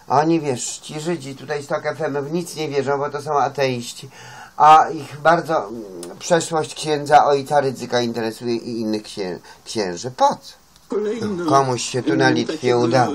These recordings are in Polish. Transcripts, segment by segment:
Oni, wiesz, ci Żydzi tutaj z Tok FM w nic nie wierzą, bo to są ateiści. A ich bardzo przeszłość księdza ojca Rydzyka interesuje i innych księży. Po co? Kolejno, komuś się tu na Litwie uda.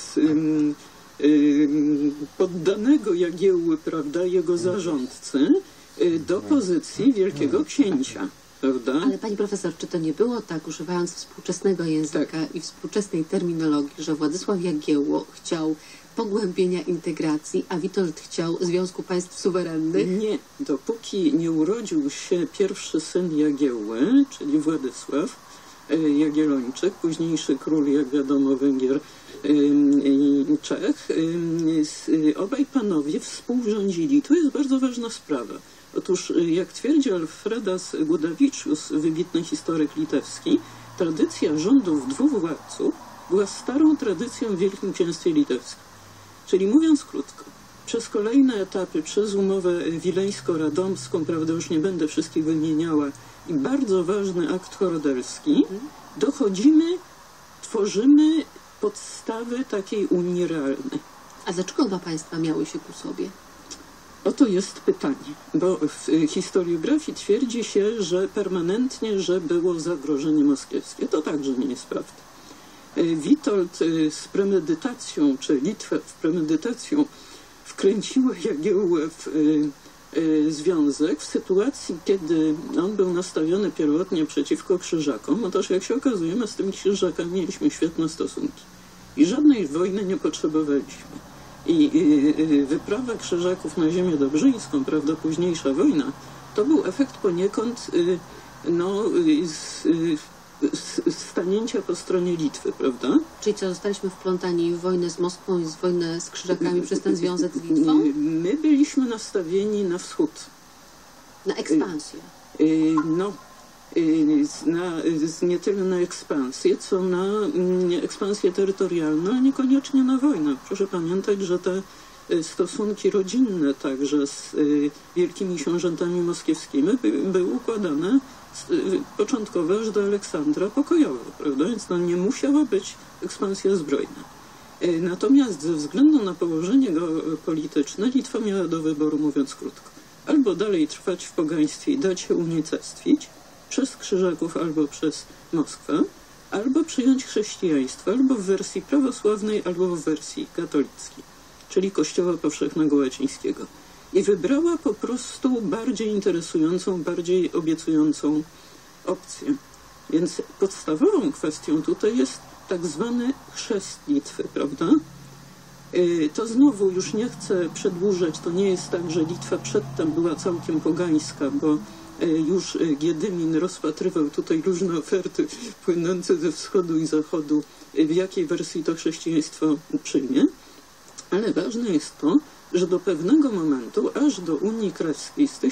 Poddanego Jagiełły, prawda, jego zarządcy, do pozycji wielkiego księcia. Prawda? Ale pani profesor, czy to nie było tak, używając współczesnego języka i współczesnej terminologii, że Władysław Jagiełło chciał pogłębienia integracji, a Witold chciał Związku Państw Suwerennych? Nie. Dopóki nie urodził się pierwszy syn Jagiełły, czyli Władysław Jagiellończyk, późniejszy król, jak wiadomo, Węgier i Czech, obaj panowie współrządzili. To jest bardzo ważna sprawa. Otóż, jak twierdzi Alfredas Gudavičius, wybitny historyk litewski, tradycja rządów dwóch władców była starą tradycją w Wielkim Księstwie Litewskim. Czyli mówiąc krótko, przez kolejne etapy, przez umowę wileńsko-radomską, prawda, już nie będę wszystkich wymieniała, i bardzo ważny akt horydelski, tworzymy podstawy takiej Unii realnej. A dlaczego oba państwa miały się ku sobie? Oto jest pytanie, bo w historiografii twierdzi się, że permanentnie, że było zagrożenie moskiewskie. To także nie jest prawda. Witold z premedytacją, czy Litwa z premedytacją wkręciła Jagiełłę w związek w sytuacji, kiedy on był nastawiony pierwotnie przeciwko Krzyżakom. Otóż, jak się okazuje, my z tymi Krzyżakami mieliśmy świetne stosunki i żadnej wojny nie potrzebowaliśmy. I wyprawa Krzyżaków na ziemię dobrzyńską, prawda, późniejsza wojna, to był efekt poniekąd stanięcia po stronie Litwy, prawda? Czyli co, zostaliśmy wplątani w wojnę z Moskwą i w wojnę z Krzyżakami przez ten związek z Litwą? My byliśmy nastawieni na wschód. Na ekspansję? Nie tyle na ekspansję, co na ekspansję terytorialną, a niekoniecznie na wojnę. Proszę pamiętać, że te stosunki rodzinne także z wielkimi książętami moskiewskimi były układane początkowo aż do Aleksandra pokojowo, prawda? Więc nie musiała być ekspansja zbrojna. Natomiast ze względu na położenie polityczne Litwa miała do wyboru, mówiąc krótko, albo dalej trwać w pogaństwie i dać się unicestwić przez Krzyżaków albo przez Moskwę, albo przyjąć chrześcijaństwo, albo w wersji prawosławnej, albo w wersji katolickiej, czyli Kościoła Powszechnego Łacińskiego. I wybrała po prostu bardziej interesującą, bardziej obiecującą opcję. Więc podstawową kwestią tutaj jest tak zwany chrzest Litwy, prawda? To znowu już nie chcę przedłużać, to nie jest tak, że Litwa przedtem była całkiem pogańska, bo już Giedymin rozpatrywał tutaj różne oferty płynące ze wschodu i zachodu, w jakiej wersji to chrześcijaństwo przyjmie. Ale ważne jest to, że do pewnego momentu, aż do Unii Krewskiej z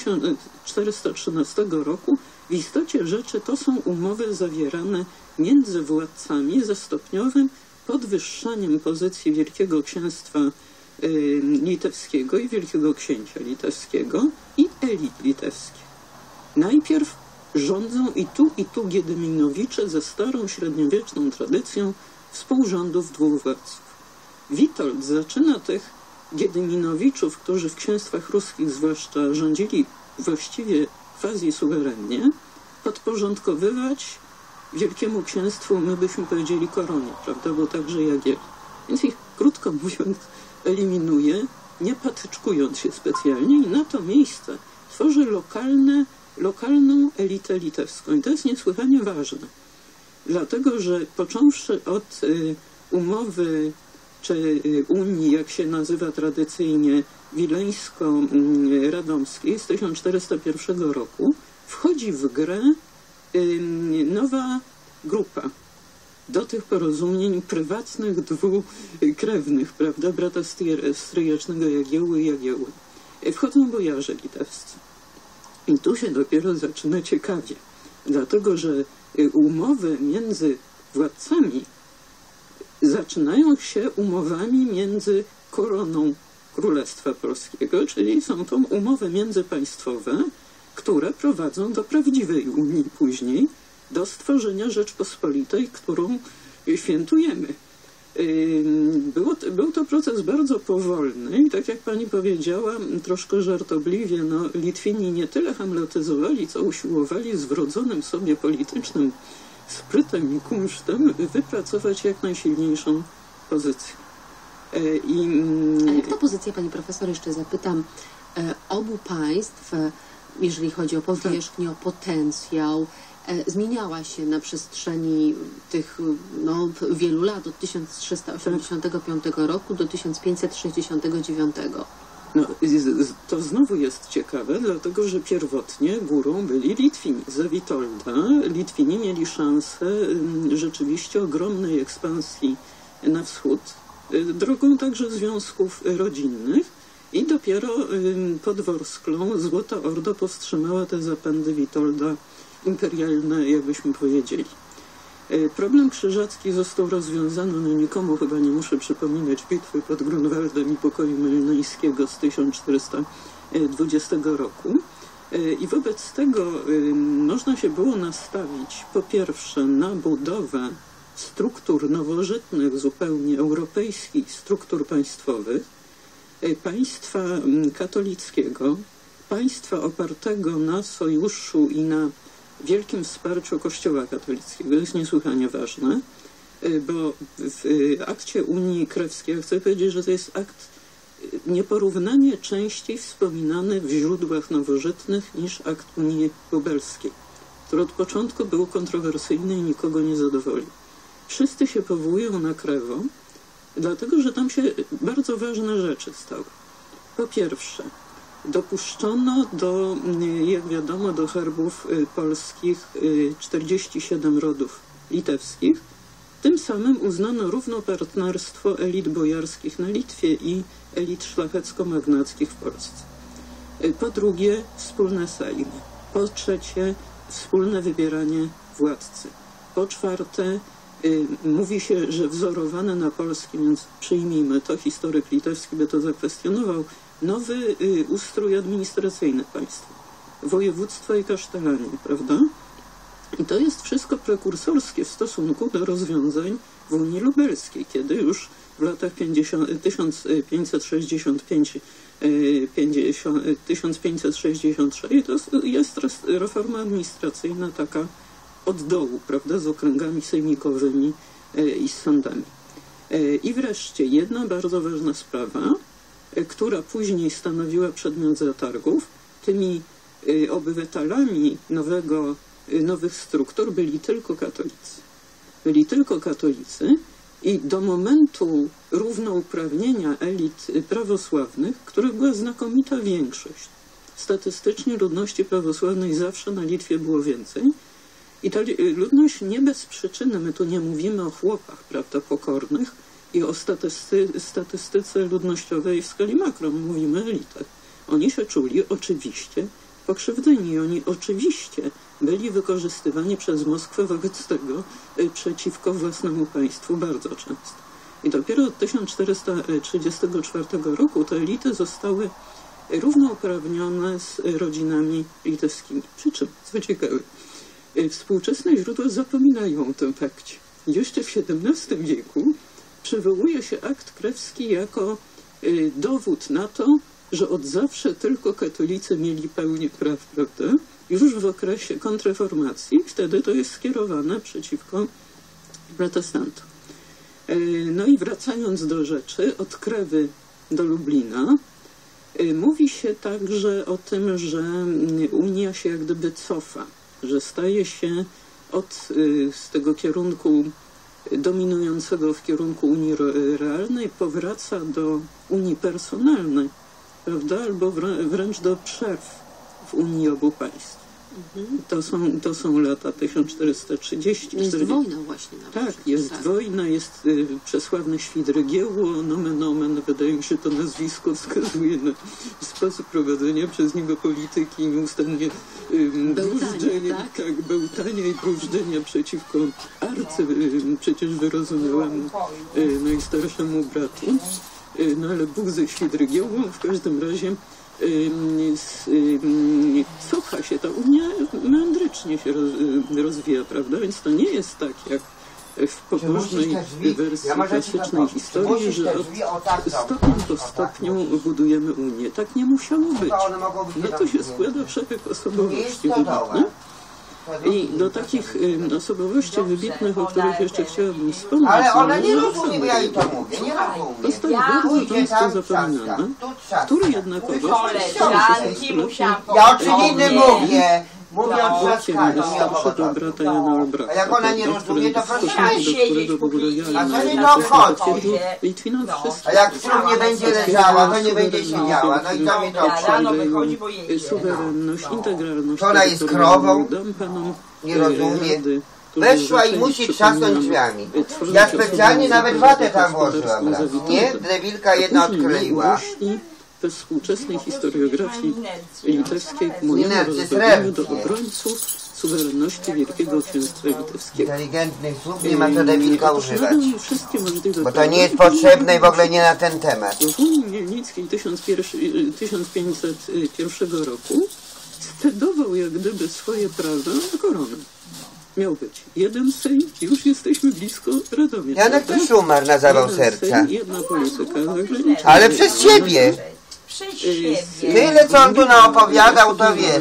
1413 roku, w istocie rzeczy to są umowy zawierane między władcami ze stopniowym podwyższaniem pozycji Wielkiego Księstwa Litewskiego i Wielkiego Księcia Litewskiego i elit litewskich. Najpierw rządzą i tu Giedyminowicze ze starą średniowieczną tradycją współrządów dwóch władców. Witold zaczyna tych Giedyminowiczów, którzy w księstwach ruskich zwłaszcza rządzili właściwie quasi suwerennie, podporządkowywać Wielkiemu Księstwu, my byśmy powiedzieli, koronie, prawda, bo także Jagiell. Więc ich, krótko mówiąc, eliminuje, nie patyczkując się specjalnie, i na to miejsce tworzy lokalną elitę litewską. I to jest niesłychanie ważne, dlatego że począwszy od umowy czy Unii, jak się nazywa tradycyjnie, wileńsko-radomskiej z 1401 roku, wchodzi w grę nowa grupa do tych porozumień prywatnych dwóch krewnych, prawda, brata stryjecznego Jagiełły i Jagiełły. Wchodzą bojarze litewscy. I tu się dopiero zaczyna ciekawie, dlatego że umowy między władcami zaczynają się umowami między koroną Królestwa Polskiego, czyli są to umowy międzypaństwowe, które prowadzą do prawdziwej Unii później, do stworzenia Rzeczpospolitej, którą świętujemy. Był to proces bardzo powolny i tak jak pani powiedziała, troszkę żartobliwie, Litwini nie tyle hamletyzowali, co usiłowali z wrodzonym sobie politycznym sprytem i kunsztem wypracować jak najsilniejszą pozycję. A jak ta pozycja, pani profesor, jeszcze zapytam, obu państw, jeżeli chodzi o powierzchnię, o potencjał, zmieniała się na przestrzeni tych wielu lat, od 1385 roku do 1569. To znowu jest ciekawe, dlatego że pierwotnie górą byli Litwini. Za Witolda Litwini mieli szansę rzeczywiście ogromnej ekspansji na wschód, drogą także związków rodzinnych i dopiero pod Worsklą Złota Orda powstrzymała te zapędy Witolda imperialne, jakbyśmy powiedzieli. Problem krzyżacki został rozwiązany, nikomu chyba nie muszę przypominać bitwy pod Grunwaldem i pokoju melnyjskiego z 1420 roku. I wobec tego można się było nastawić po pierwsze na budowę struktur nowożytnych, zupełnie europejskich struktur państwowych, państwa katolickiego, państwa opartego na sojuszu i na wielkim wsparciu Kościoła katolickiego. To jest niesłychanie ważne, bo w akcie Unii Krewskiej, ja chcę powiedzieć, że to jest akt nieporównanie częściej wspominany w źródłach nowożytnych niż akt Unii Lubelskiej, który od początku był kontrowersyjny i nikogo nie zadowolił. Wszyscy się powołują na Krewo, dlatego że tam się bardzo ważne rzeczy stały. Po pierwsze, dopuszczono jak wiadomo, do herbów polskich 47 rodów litewskich. Tym samym uznano równopartnerstwo elit bojarskich na Litwie i elit szlachecko-magnackich w Polsce. Po drugie, wspólne sejmy. Po trzecie, wspólne wybieranie władcy. Po czwarte, mówi się, że wzorowane na polskim, więc przyjmijmy to, historyk litewski by to zakwestionował, nowy ustrój administracyjny państwa, województwa i kasztelanii, prawda? I to jest wszystko prekursorskie w stosunku do rozwiązań w Unii Lubelskiej, kiedy już w latach 1563 to jest reforma administracyjna taka od dołu, prawda, z okręgami sejmikowymi i z sądami. I wreszcie jedna bardzo ważna sprawa, która później stanowiła przedmiot zatargów. Tymi obywatelami nowych struktur byli tylko katolicy. Byli tylko katolicy i do momentu równouprawnienia elit prawosławnych, których była znakomita większość. Statystycznie ludności prawosławnej zawsze na Litwie było więcej. I ta ludność nie bez przyczyny, my tu nie mówimy o chłopach, prawda, pokornych i o statystyce ludnościowej w skali makro, mówimy o elitach. Oni się czuli oczywiście pokrzywdzeni, oni oczywiście byli wykorzystywani przez Moskwę wobec tego przeciwko własnemu państwu bardzo często. I dopiero od 1434 roku te elity zostały równouprawnione z rodzinami litewskimi. Przy czym, co ciekawe, współczesne źródła zapominają o tym fakcie. Jeszcze w XVII wieku przywołuje się akt krewski jako dowód na to, że od zawsze tylko katolicy mieli pełnię praw, prawda? Już w okresie kontrreformacji, wtedy to jest skierowane przeciwko protestantom. No i wracając do rzeczy, od Krewy do Lublina, mówi się także o tym, że Unia się jak gdyby cofa, że staje się z tego kierunku dominującego w kierunku Unii realnej, powraca do Unii personalnej, prawda? Albo wręcz do przerw w Unii obu państw. To są lata 1430. Jest wojna właśnie. Tak, jest wojna, jest przesławny Świdrygiełło, nomen omen, wydaje mi się to nazwisko wskazuje na sposób prowadzenia przez niego polityki, nieustannie bełtania i bruzdzenia przeciwko arcy, przecież wyrozumiałemu najstarszemu bratu. No ale Bóg ze Świdrygiełło w każdym razie cofa się, ta Unia meandrycznie się rozwija, prawda? Więc to nie jest tak, jak w pobożnej wersji klasycznej historii, że od stopniu po stopniu budujemy Unię. Tak nie musiało być. No to się składa szereg osobowości wybitnych. I do takich osobowości wybitnych, o których jeszcze chciałabym wspomnieć, ale ona nie rozumie, bo ja jej to mówię, nie rozumie. zostać bardzo często zapominana, który jednakowoż Ja o czym innym mówię. Mówię o trzaskaniu. starszego brata Jana Olbrachta. A jak ona nie rozumie, to proszę do którego w ogóle ja A co nie to obchodzi? Litwinow wszystko. A jak w nie będzie leżała, to nie będzie siedziała. No i to mi to obchodzi. Suwerenność, integralność. To ona jest krową, nie rozumie. Weszła i musi trzasnąć drzwiami. Ja specjalnie nawet watę tam włożyłam raz. Nie? Drewilka jedna odkleiła. We współczesnej historiografii litewskiej do obrońców suwerenności Wielkiego Księstwa Litewskiego. Inteligentnych słów nie ma co Drewilka używać. Wszystkie możliwe Bo to nie jest potrzebne i w ogóle nie na ten temat. W Unii Mielnickiej 1501 roku stedował jak gdyby swoje prawa na koronę. Miał być jeden Sejm, już jesteśmy blisko Radomia. Janek też umarł na zawał serca. Sejm, jedna polityka zagraniczna. Ale przez ciebie. Tyle co on tu naopowiadał, to wiesz.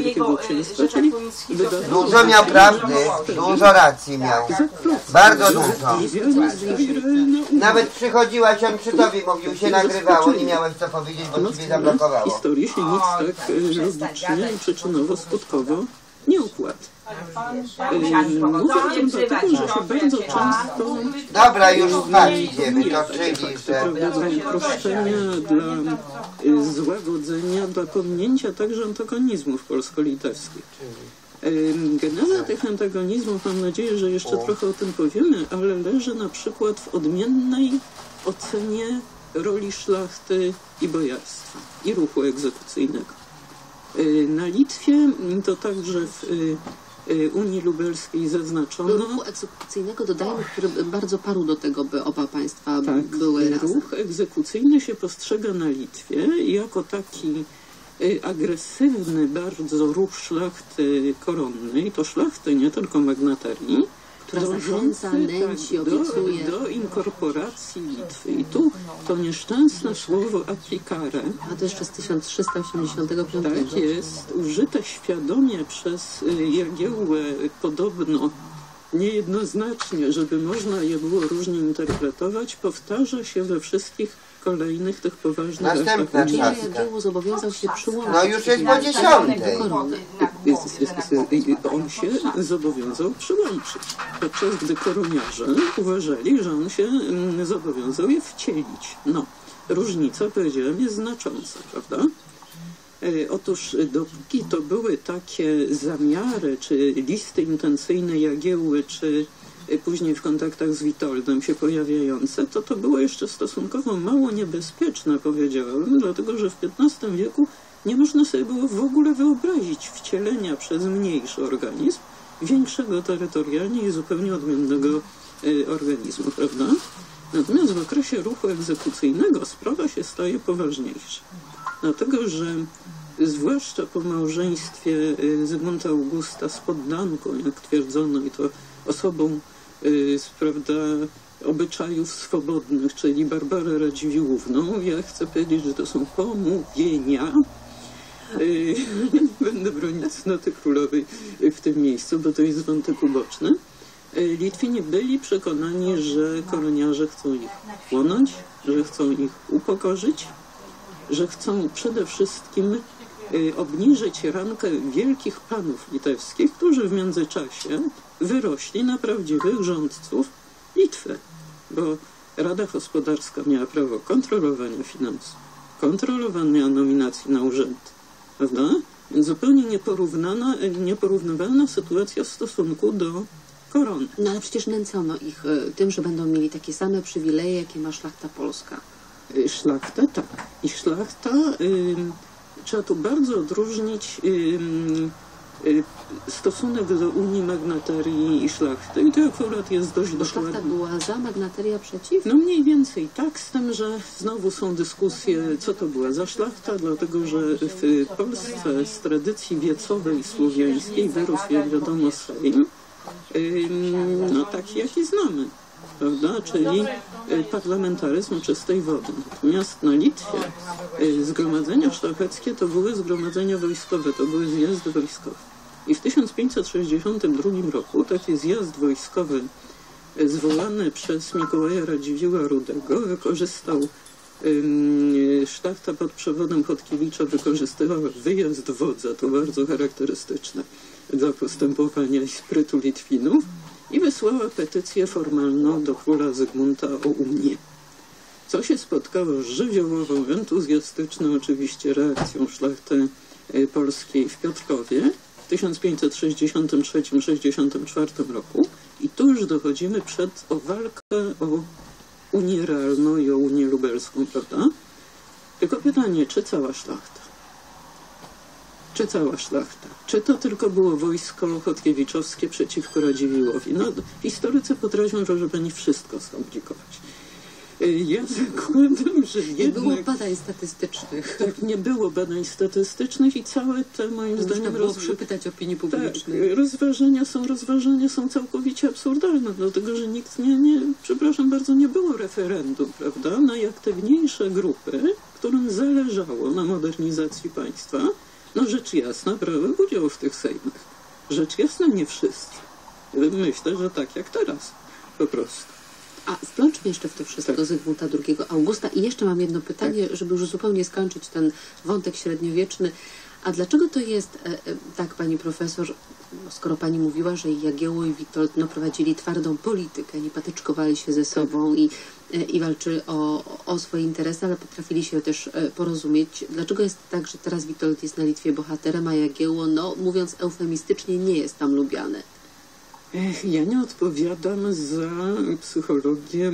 Dużo miał prawdy, dużo racji miał. Bardzo dużo. Nawet przychodziłaś, on przy tobie mówił, się nagrywało, nie miałeś co powiedzieć, bo ciebie zablokowało. W historii się nic tak logicznie i przyczynowo-skutkowo nie układa. Mówię o tym dlatego, że się bardzo często... Dobra, już spać idziemy, to czyli, że... uproszczenia dla złagodzenia, dla pominięcia także antagonizmów polsko-litewskich. Geneza tych antagonizmów, mam nadzieję, że jeszcze trochę o tym powiemy, ale leży na przykład w odmiennej ocenie roli szlachty i bojarstwa i ruchu egzekucyjnego. Na Litwie to także w Unii Lubelskiej zaznaczono... Ruchu egzekucyjnego, dodajmy, który bardzo parł do tego, by oba państwa były razem. Ruch egzekucyjny się postrzega na Litwie jako taki agresywny bardzo ruch szlachty koronnej, to szlachty, nie tylko magnaterii, która zachęca, nęci, obiecuje. Do inkorporacji Litwy. I tu to nieszczęsne słowo applicare, a to jeszcze z 1385. Tak jest, użyte świadomie przez Jagiełłę podobno niejednoznacznie, żeby można je było różnie interpretować, powtarza się we wszystkich kolejnych tych poważnych Następna trzaska. Jagiełło zobowiązał się przyłączyć. No już jest po 10. On się zobowiązał przyłączyć, podczas gdy koroniarze uważali, że on się zobowiązał je wcielić. No, różnica, powiedziałem, jest znacząca, prawda? Otóż dopóki to były takie zamiary, czy listy intencyjne Jagiełły, czy później w kontaktach z Witoldem się pojawiające, to było jeszcze stosunkowo mało niebezpieczne, powiedziałem, dlatego że w XV wieku nie można sobie było w ogóle wyobrazić wcielenia przez mniejszy organizm większego terytorialnie i zupełnie odmiennego organizmu, prawda? Natomiast w okresie ruchu egzekucyjnego sprawa się staje poważniejsza. Dlatego, że zwłaszcza po małżeństwie Zygmunta Augusta z poddanką, jak twierdzono, i to osobą prawda, obyczajów swobodnych, czyli Barbarę Radziwiłłówną, ja chcę powiedzieć, że to są pomówienia. Będę bronić cnoty królowej w tym miejscu, bo to jest wątek uboczny. Litwini byli przekonani, że koroniarze chcą ich wchłonąć, że chcą ich upokorzyć, że chcą przede wszystkim obniżyć rankę wielkich panów litewskich, którzy w międzyczasie wyrośli na prawdziwych rządców Litwy, bo Rada Gospodarska miała prawo kontrolowania finansów, kontrolowania nominacji na urzędy, prawda? Więc zupełnie nieporównywalna sytuacja w stosunku do korony. No ale przecież nęcono ich tym, że będą mieli takie same przywileje, jakie ma szlachta polska. Szlachta, tak. I szlachta, trzeba tu bardzo odróżnić stosunek do Unii Magnaterii i szlachty. I to akurat jest dość dokładnie. Szlachta była za, magnateria przeciw? No mniej więcej tak, z tym, że znowu są dyskusje, co to była za szlachta, dlatego że w Polsce z tradycji wiecowej słowiańskiej wyrósł, jak wiadomo, Sejm. no taki jaki znamy, prawda, czyli parlamentaryzm czystej wody. Natomiast na Litwie zgromadzenia szlacheckie to były zgromadzenia wojskowe, to były zjazdy wojskowe. I w 1562 roku taki zjazd wojskowy zwołany przez Mikołaja Radziwiłła Rudego wykorzystał, szlachta pod przewodem Chodkiewicza wykorzystywała wyjazd wodza, to bardzo charakterystyczne dla postępowania i sprytu Litwinów, i wysłała petycję formalną do króla Zygmunta o Unię. Co się spotkało z żywiołową, entuzjastyczną oczywiście reakcją szlachty polskiej w Piotrkowie w 1563-64 roku, i tu już dochodzimy o walkę o Unię realną i o Unię lubelską, prawda? Tylko pytanie, czy cała szlachta? Czy cała szlachta? Czy to tylko było wojsko chodkiewiczowskie przeciwko Radziwiłłowi? No, historycy potrafią, proszę pani, wszystko skomplikować. Ja zakładam, że jednak... Nie było badań statystycznych. Tak, nie było badań statystycznych i całe te, moim zdaniem... Można było przepytać opinii publicznej. Tak, rozważania są całkowicie absurdalne, dlatego że nikt przepraszam bardzo, nie było referendum, prawda? Najaktywniejsze grupy, którym zależało na modernizacji państwa, no rzecz jasna, brały udział w tych sejmach. Rzecz jasna, nie wszyscy. Myślę, że tak jak teraz, po prostu. A wplączmy jeszcze w to wszystko Zygmunta II Augusta. I jeszcze mam jedno pytanie, żeby już zupełnie skończyć ten wątek średniowieczny. A dlaczego to jest tak, pani profesor, skoro pani mówiła, że Jagiełło i Witold prowadzili twardą politykę, nie patyczkowali się ze sobą i walczyli o swoje interesy, ale potrafili się też porozumieć. Dlaczego jest tak, że teraz Witold jest na Litwie bohaterem, a Jagiełło, mówiąc eufemistycznie, nie jest tam lubiany? Ja nie odpowiadam za psychologię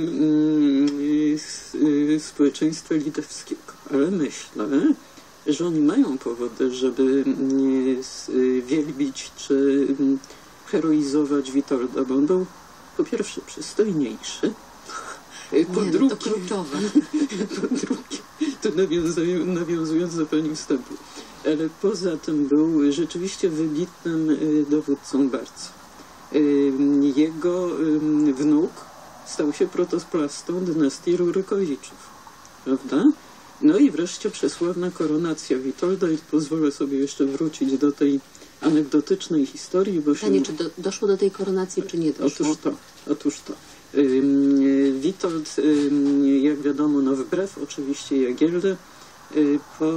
społeczeństwa litewskiego, ale myślę, że oni mają powody, żeby wielbić czy heroizować Witolda, bo on był po pierwsze przystojniejszy, po drugie, to kluczowe. Po drugie, to nawiązując do pani wstępu, ale poza tym był rzeczywiście wybitnym dowódcą bardzo. Jego wnuk stał się protosplastą dynastii Rurykowiczów, prawda? No i wreszcie przesławna koronacja Witolda, i pozwolę sobie jeszcze wrócić do tej anegdotycznej historii, bo pytanie, czy doszło do tej koronacji, czy nie doszło? Otóż to. Witold, jak wiadomo, wbrew oczywiście Jagielle, po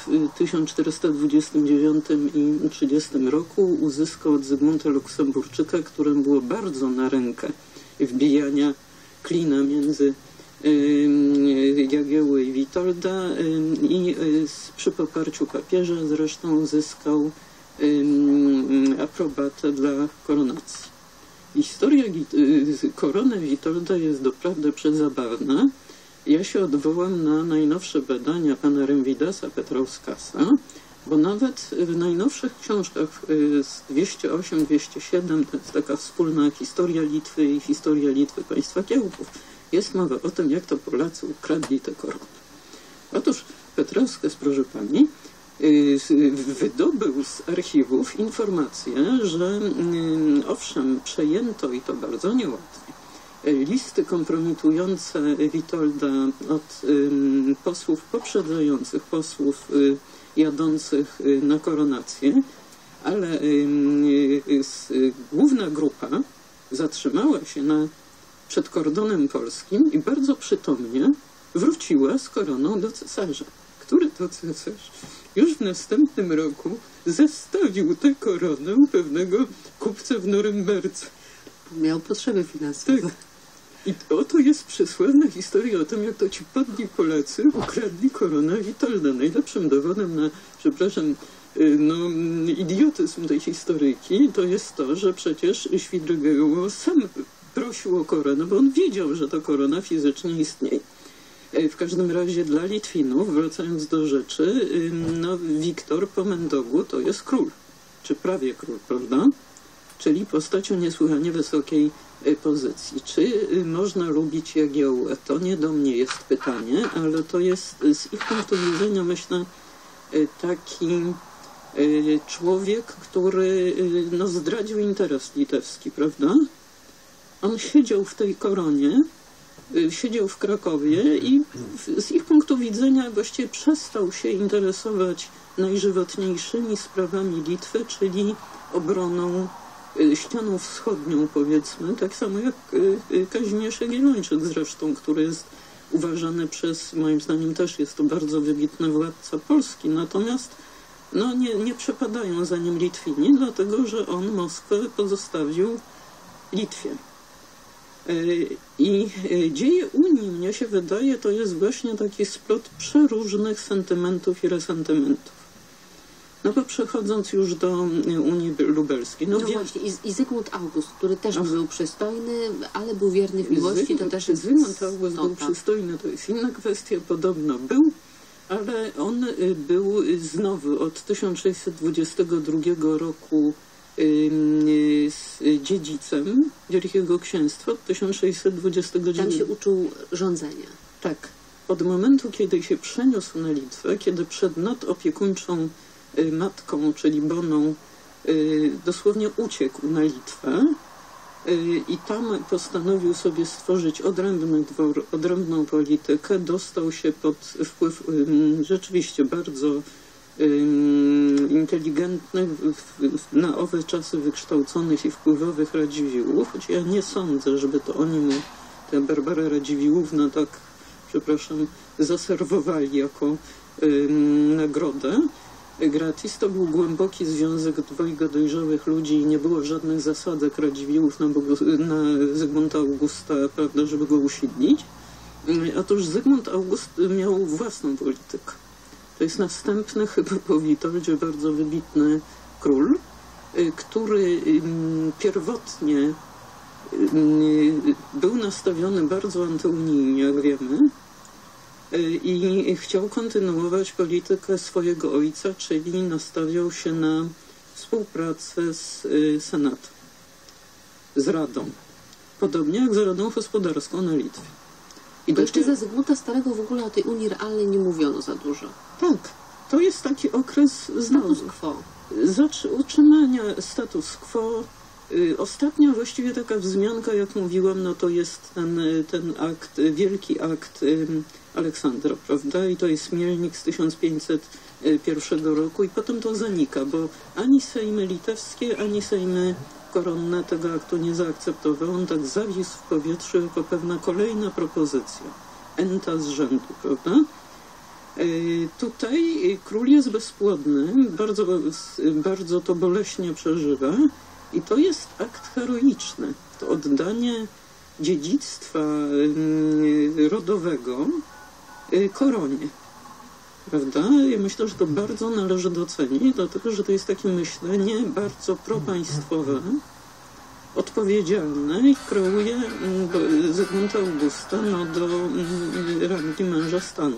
1429 i 30 roku uzyskał od Zygmunta Luksemburczyka, którym było bardzo na rękę wbijania klina między Jagiełły i Witolda, i przy poparciu papieża zresztą uzyskał aprobatę dla koronacji. Historia korony Witolda jest doprawdy przezabawna. Ja się odwołam na najnowsze badania pana Remwidasa Petrauskasa, bo nawet w najnowszych książkach z 208-207, to jest taka wspólna historia Litwy i historia Litwy państwa Kiełków, jest mowa o tym, jak to Polacy ukradli tę koronę. Otóż Petrauskas, proszę pani, wydobył z archiwów informację, że owszem, przejęto, i to bardzo nieładnie, listy kompromitujące Witolda od posłów poprzedzających, posłów jadących na koronację, ale główna grupa zatrzymała się przed kordonem polskim i bardzo przytomnie wróciła z koroną do cesarza, który to cesarz już w następnym roku zestawił tę koronę u pewnego kupca w Norymberce. Miał potrzeby finansowe. Tak. I oto jest przesławna historia o tym, jak to ci podli Polacy ukradli koronę Witolda. Najlepszym dowodem na, przepraszam, idiotyzm tej historyjki to jest to, że przecież Świdrygiełło sam prosił o koronę, bo on wiedział, że ta korona fizycznie istnieje. W każdym razie dla Litwinów, wracając do rzeczy, Wiktor po Mendogu to jest król, czy prawie król, prawda? Czyli postać o niesłychanie wysokiej pozycji. Czy można lubić Jagiełłę? To nie do mnie jest pytanie, ale to jest z ich punktu widzenia, myślę, taki Człowiek, który no, zdradził interes litewski, prawda? On siedział w tej koronie, siedział w Krakowie i z ich punktu widzenia właściwie przestał się interesować najżywotniejszymi sprawami Litwy, czyli obroną, ścianą wschodnią, powiedzmy, tak samo jak Kazimierz Jagiellończyk zresztą, który jest uważany przez, moim zdaniem też jest to bardzo wybitny władca Polski, natomiast no, nie przepadają za nim Litwini, dlatego że on Moskwę pozostawił Litwie. I dzieje Unii, mnie się wydaje, to jest właśnie taki splot przeróżnych sentymentów i resentymentów. No bo przechodząc już do Unii Lubelskiej. No właśnie, i Zygmunt August, który też był przystojny, ale był wierny w miłości, to też jest... Zygmunt August był przystojny, to jest inna kwestia, podobno był, ale on był znowu od 1622 roku z dziedzicem Wielkiego Księstwa, od 1629. Tam się uczył rządzenia. Tak. Od momentu, kiedy się przeniósł na Litwę, kiedy przed nadopiekuńczą matką, czyli Boną, dosłownie uciekł na Litwę i tam postanowił sobie stworzyć odrębny dwór, odrębną politykę, dostał się pod wpływ rzeczywiście bardzo inteligentnych, na owe czasy wykształconych i wpływowych Radziwiłłów, choć ja nie sądzę, żeby to oni mu tę Barbarę Radziwiłłównę tak, przepraszam, zaserwowali jako nagrodę. Gratis to był głęboki związek dwojga dojrzałych ludzi i nie było żadnych zasadek Radziwiłłów na Zygmunta Augusta, prawda, żeby go usiedlić. Otóż Zygmunt August miał własną politykę. To jest następny chyba po Witoldzie bardzo wybitny król, który pierwotnie był nastawiony bardzo antyunijnie, jak wiemy, i chciał kontynuować politykę swojego ojca, czyli nastawiał się na współpracę z Senatem, z Radą. Podobnie jak z Radą Gospodarską na Litwie. I bo jeszcze za Zygmunta Starego w ogóle o tej Unii realnej nie mówiono za dużo. Tak, to jest taki okres status quo. Utrzymania status quo. Ostatnia właściwie taka wzmianka, jak mówiłam, no to jest ten akt, wielki akt Aleksandra, prawda? I to jest Mielnik z 1501 roku i potem to zanika, bo ani sejmy litewskie, ani sejmy koronne tego aktu nie zaakceptowały. On tak zawisł w powietrzu jako pewna kolejna propozycja. Enta z rzędu, prawda? Tutaj król jest bezpłodny, bardzo to boleśnie przeżywa i to jest akt heroiczny. To oddanie dziedzictwa rodowego koronie. Prawda? Ja myślę, że to bardzo należy docenić, dlatego że to jest takie myślenie bardzo propaństwowe, odpowiedzialne i kreuje Zygmunta Augusta no, do rangi męża stanu.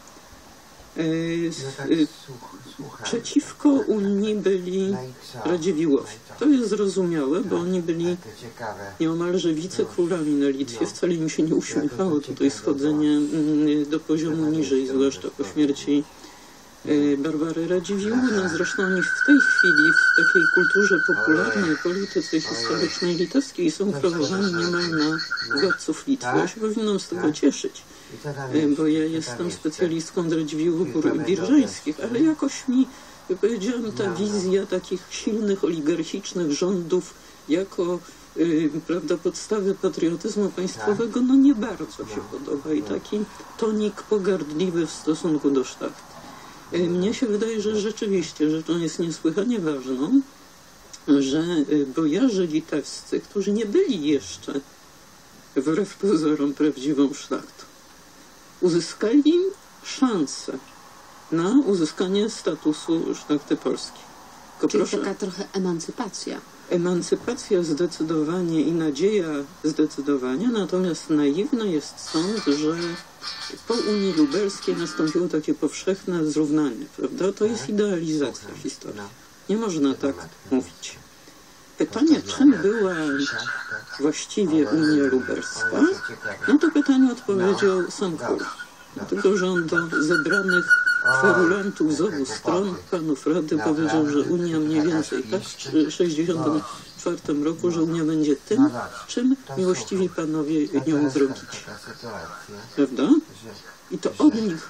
Przeciwko Unii byli Radziwiłłowie. To jest zrozumiałe, bo oni byli nieomalże wicekrólami na Litwie. Wcale im się nie uśmiechało tutaj schodzenie do poziomu niżej, zwłaszcza po śmierci Barbary Radziwiłły. No zresztą oni w tej chwili w takiej kulturze popularnej, polityce historycznej litewskiej są kreowani niemal na władców Litwy. Ja się powinnam z tego cieszyć, bo ja jestem specjalistką z Radziwiłłów birżajskich, ale jakoś mi, jak powiedziałam, ta wizja takich silnych oligarchicznych rządów jako prawda, podstawy patriotyzmu państwowego, no nie bardzo się podoba i taki tonik pogardliwy w stosunku do szlachty. Mnie się wydaje, że rzeczywiście rzeczą jest niesłychanie ważną, że bojarzy litewscy, którzy nie byli jeszcze wbrew pozorom prawdziwą szlachtą, uzyskali szansę na uzyskanie statusu szlachty polskiej. Czyli taka trochę emancypacja. Emancypacja zdecydowanie i nadzieja zdecydowanie, natomiast naiwny jest sąd, że po Unii Lubelskiej nastąpiło takie powszechne zrównanie, prawda? To jest idealizacja historii. Nie można tak mówić. Pytanie, czym była właściwie Unia Lubelska? No to pytanie odpowiedział sam król. Dlatego, że on do zebranych kwerulentów z obu stron, panów Rady, powiedział, że Unia mniej więcej tak w 1964 roku, że Unia będzie tym, czym miłościwi panowie ją zrobić. Prawda? I to od nich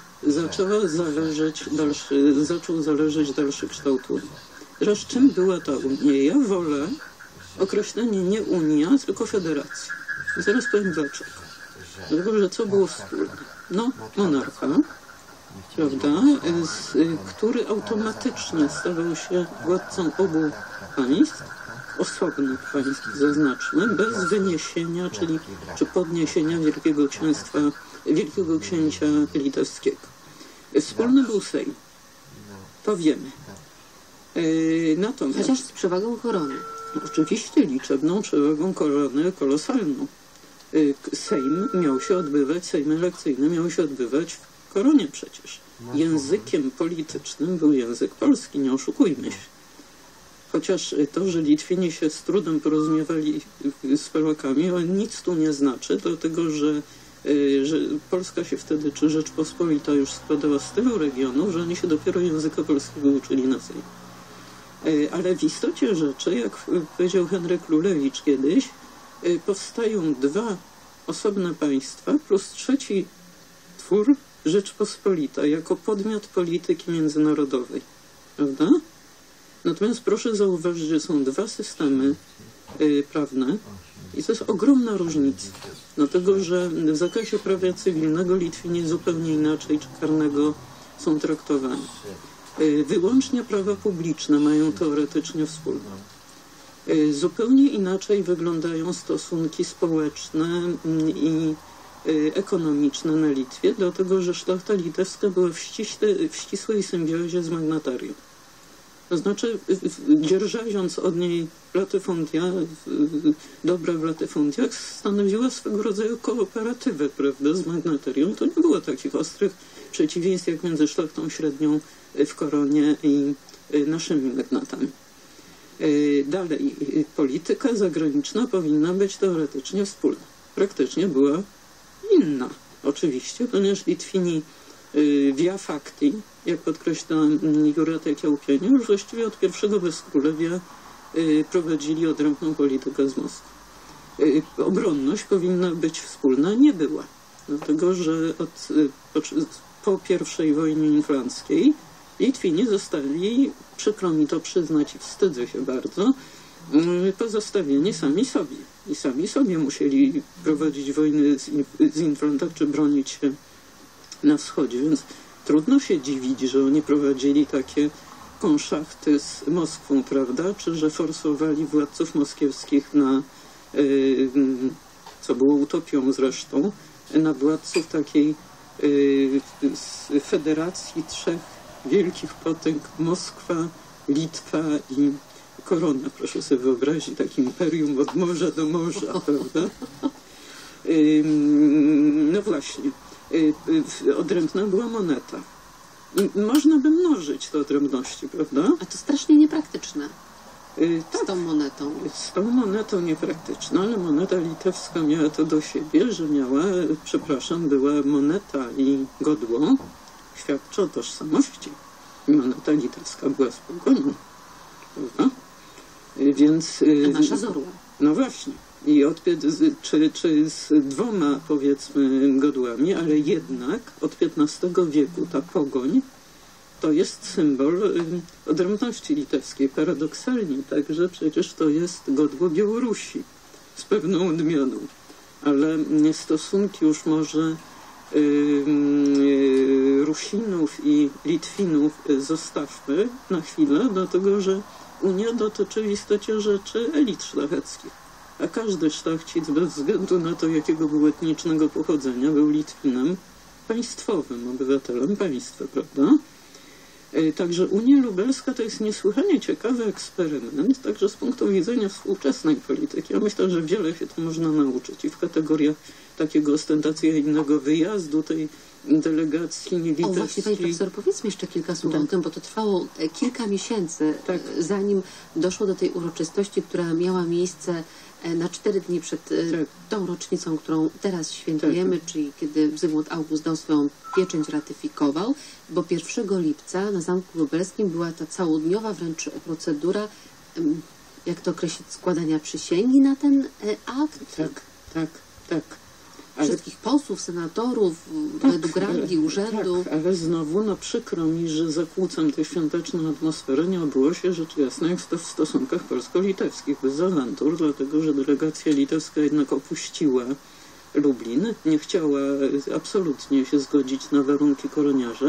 zaczął zależeć dalszy kształt Unii. Teraz czym była ta Unia? Ja wolę określenie nie Unia, tylko Federacja. I zaraz powiem dlaczego. Dlatego, że co było wspólne? No, monarcha, prawda, który automatycznie stawał się władcą obu państw, osobnych państw zaznaczmy, bez wyniesienia, czy podniesienia Wielkiego Księcia Litewskiego. Wspólny był Sejm. To wiemy. Natomiast, chociaż z przewagą korony. Oczywiście liczebną przewagą korony kolosalną. Sejmy elekcyjne miały się odbywać w koronie przecież. Językiem politycznym był język polski, nie oszukujmy się. Chociaż to, że Litwini się z trudem porozumiewali z Polakami, nic tu nie znaczy, dlatego że Polska się wtedy, czy Rzeczpospolita już składała z tylu regionów, że oni się dopiero języka polskiego uczyli na Sejmie. Ale w istocie rzeczy, jak powiedział Henryk Lulewicz kiedyś, powstają dwa osobne państwa plus trzeci twór, Rzeczpospolita, jako podmiot polityki międzynarodowej. Prawda? Natomiast proszę zauważyć, że są dwa systemy prawne i to jest ogromna różnica. Dlatego, że w zakresie prawa cywilnego Litwini zupełnie inaczej, czy karnego są traktowani. Wyłącznie prawa publiczne mają teoretycznie wspólne. Zupełnie inaczej wyglądają stosunki społeczne i ekonomiczne na Litwie, dlatego że szlachta litewska była w ścisłej symbiozie z magnatarią. To znaczy, dzierżając od niej latyfundia, dobra w latyfundiach, stanowiła swego rodzaju kooperatywę, prawda, z magnatarią. To nie było takich ostrych przeciwieństw jak między szlachtą średnią w koronie i naszymi magnatami. Dalej, polityka zagraniczna powinna być teoretycznie wspólna. Praktycznie była inna, oczywiście, ponieważ Litwini via facti, jak podkreśla Jurata Kiałpienie, już właściwie od pierwszego bezkrólewia prowadzili odrębną politykę z Moskwy. Obronność powinna być wspólna, nie była. Dlatego, że po I wojnie inflanckiej Litwini zostali, przykro mi to przyznać i wstydzę się bardzo, pozostawieni sami sobie. I sami sobie musieli prowadzić wojny z inflantach, czy bronić się na wschodzie, więc trudno się dziwić, że oni prowadzili takie konszachty z Moskwą, prawda, czy że forsowali władców moskiewskich na, co było utopią zresztą, na władców takiej federacji trzech wielkich potęg, Moskwa, Litwa i Korona. Proszę sobie wyobrazić, takie imperium od morza do morza, prawda? No właśnie. Odrębna była moneta. I można by mnożyć te odrębności, prawda? A to strasznie niepraktyczne. Tak, z tą monetą. Z tą monetą niepraktyczna, ale moneta litewska miała to do siebie, że była moneta i godło, świadczy o tożsamości. I moneta litewska była spokojna, prawda? Więc... A nasza z orła. No właśnie. I czy z dwoma, powiedzmy, godłami, ale jednak od XV wieku ta pogoń to jest symbol odrębności litewskiej. Paradoksalnie także przecież to jest godło Białorusi z pewną odmianą. Ale stosunki już może Rusinów i Litwinów zostawmy na chwilę, dlatego że Unia dotyczy w istocie rzeczy elit szlacheckich. A każdy szlachcic, bez względu na to, jakiego był etnicznego pochodzenia, był Litwinem państwowym, obywatelem państwa, prawda? Także Unia Lubelska to jest niesłychanie ciekawy eksperyment, także z punktu widzenia współczesnej polityki. Ja myślę, że wiele się tu można nauczyć i w kategoriach takiego ostentacyjnego wyjazdu tej delegacji litewskiej. O, właśnie, pani profesor, powiedzmy jeszcze kilka słów o tym, bo to trwało kilka miesięcy, zanim doszło do tej uroczystości, która miała miejsce na 4 dni przed tą rocznicą, którą teraz świętujemy, czyli kiedy Zygmunt August dał swoją pieczęć, ratyfikował, bo 1 lipca na Zamku Lubelskim była ta całodniowa wręcz procedura, jak to określić, składania przysięgi na ten akt. Tak. Wszystkich posłów, senatorów, według rangi urzędu. Tak, ale znowu, no przykro mi, że zakłócam tę świąteczną atmosferę. Nie odbyło się rzecz jasna jak w stosunkach polsko-litewskich, bez awantur, dlatego że delegacja litewska jednak opuściła Lublin, nie chciała absolutnie się zgodzić na warunki koroniarza.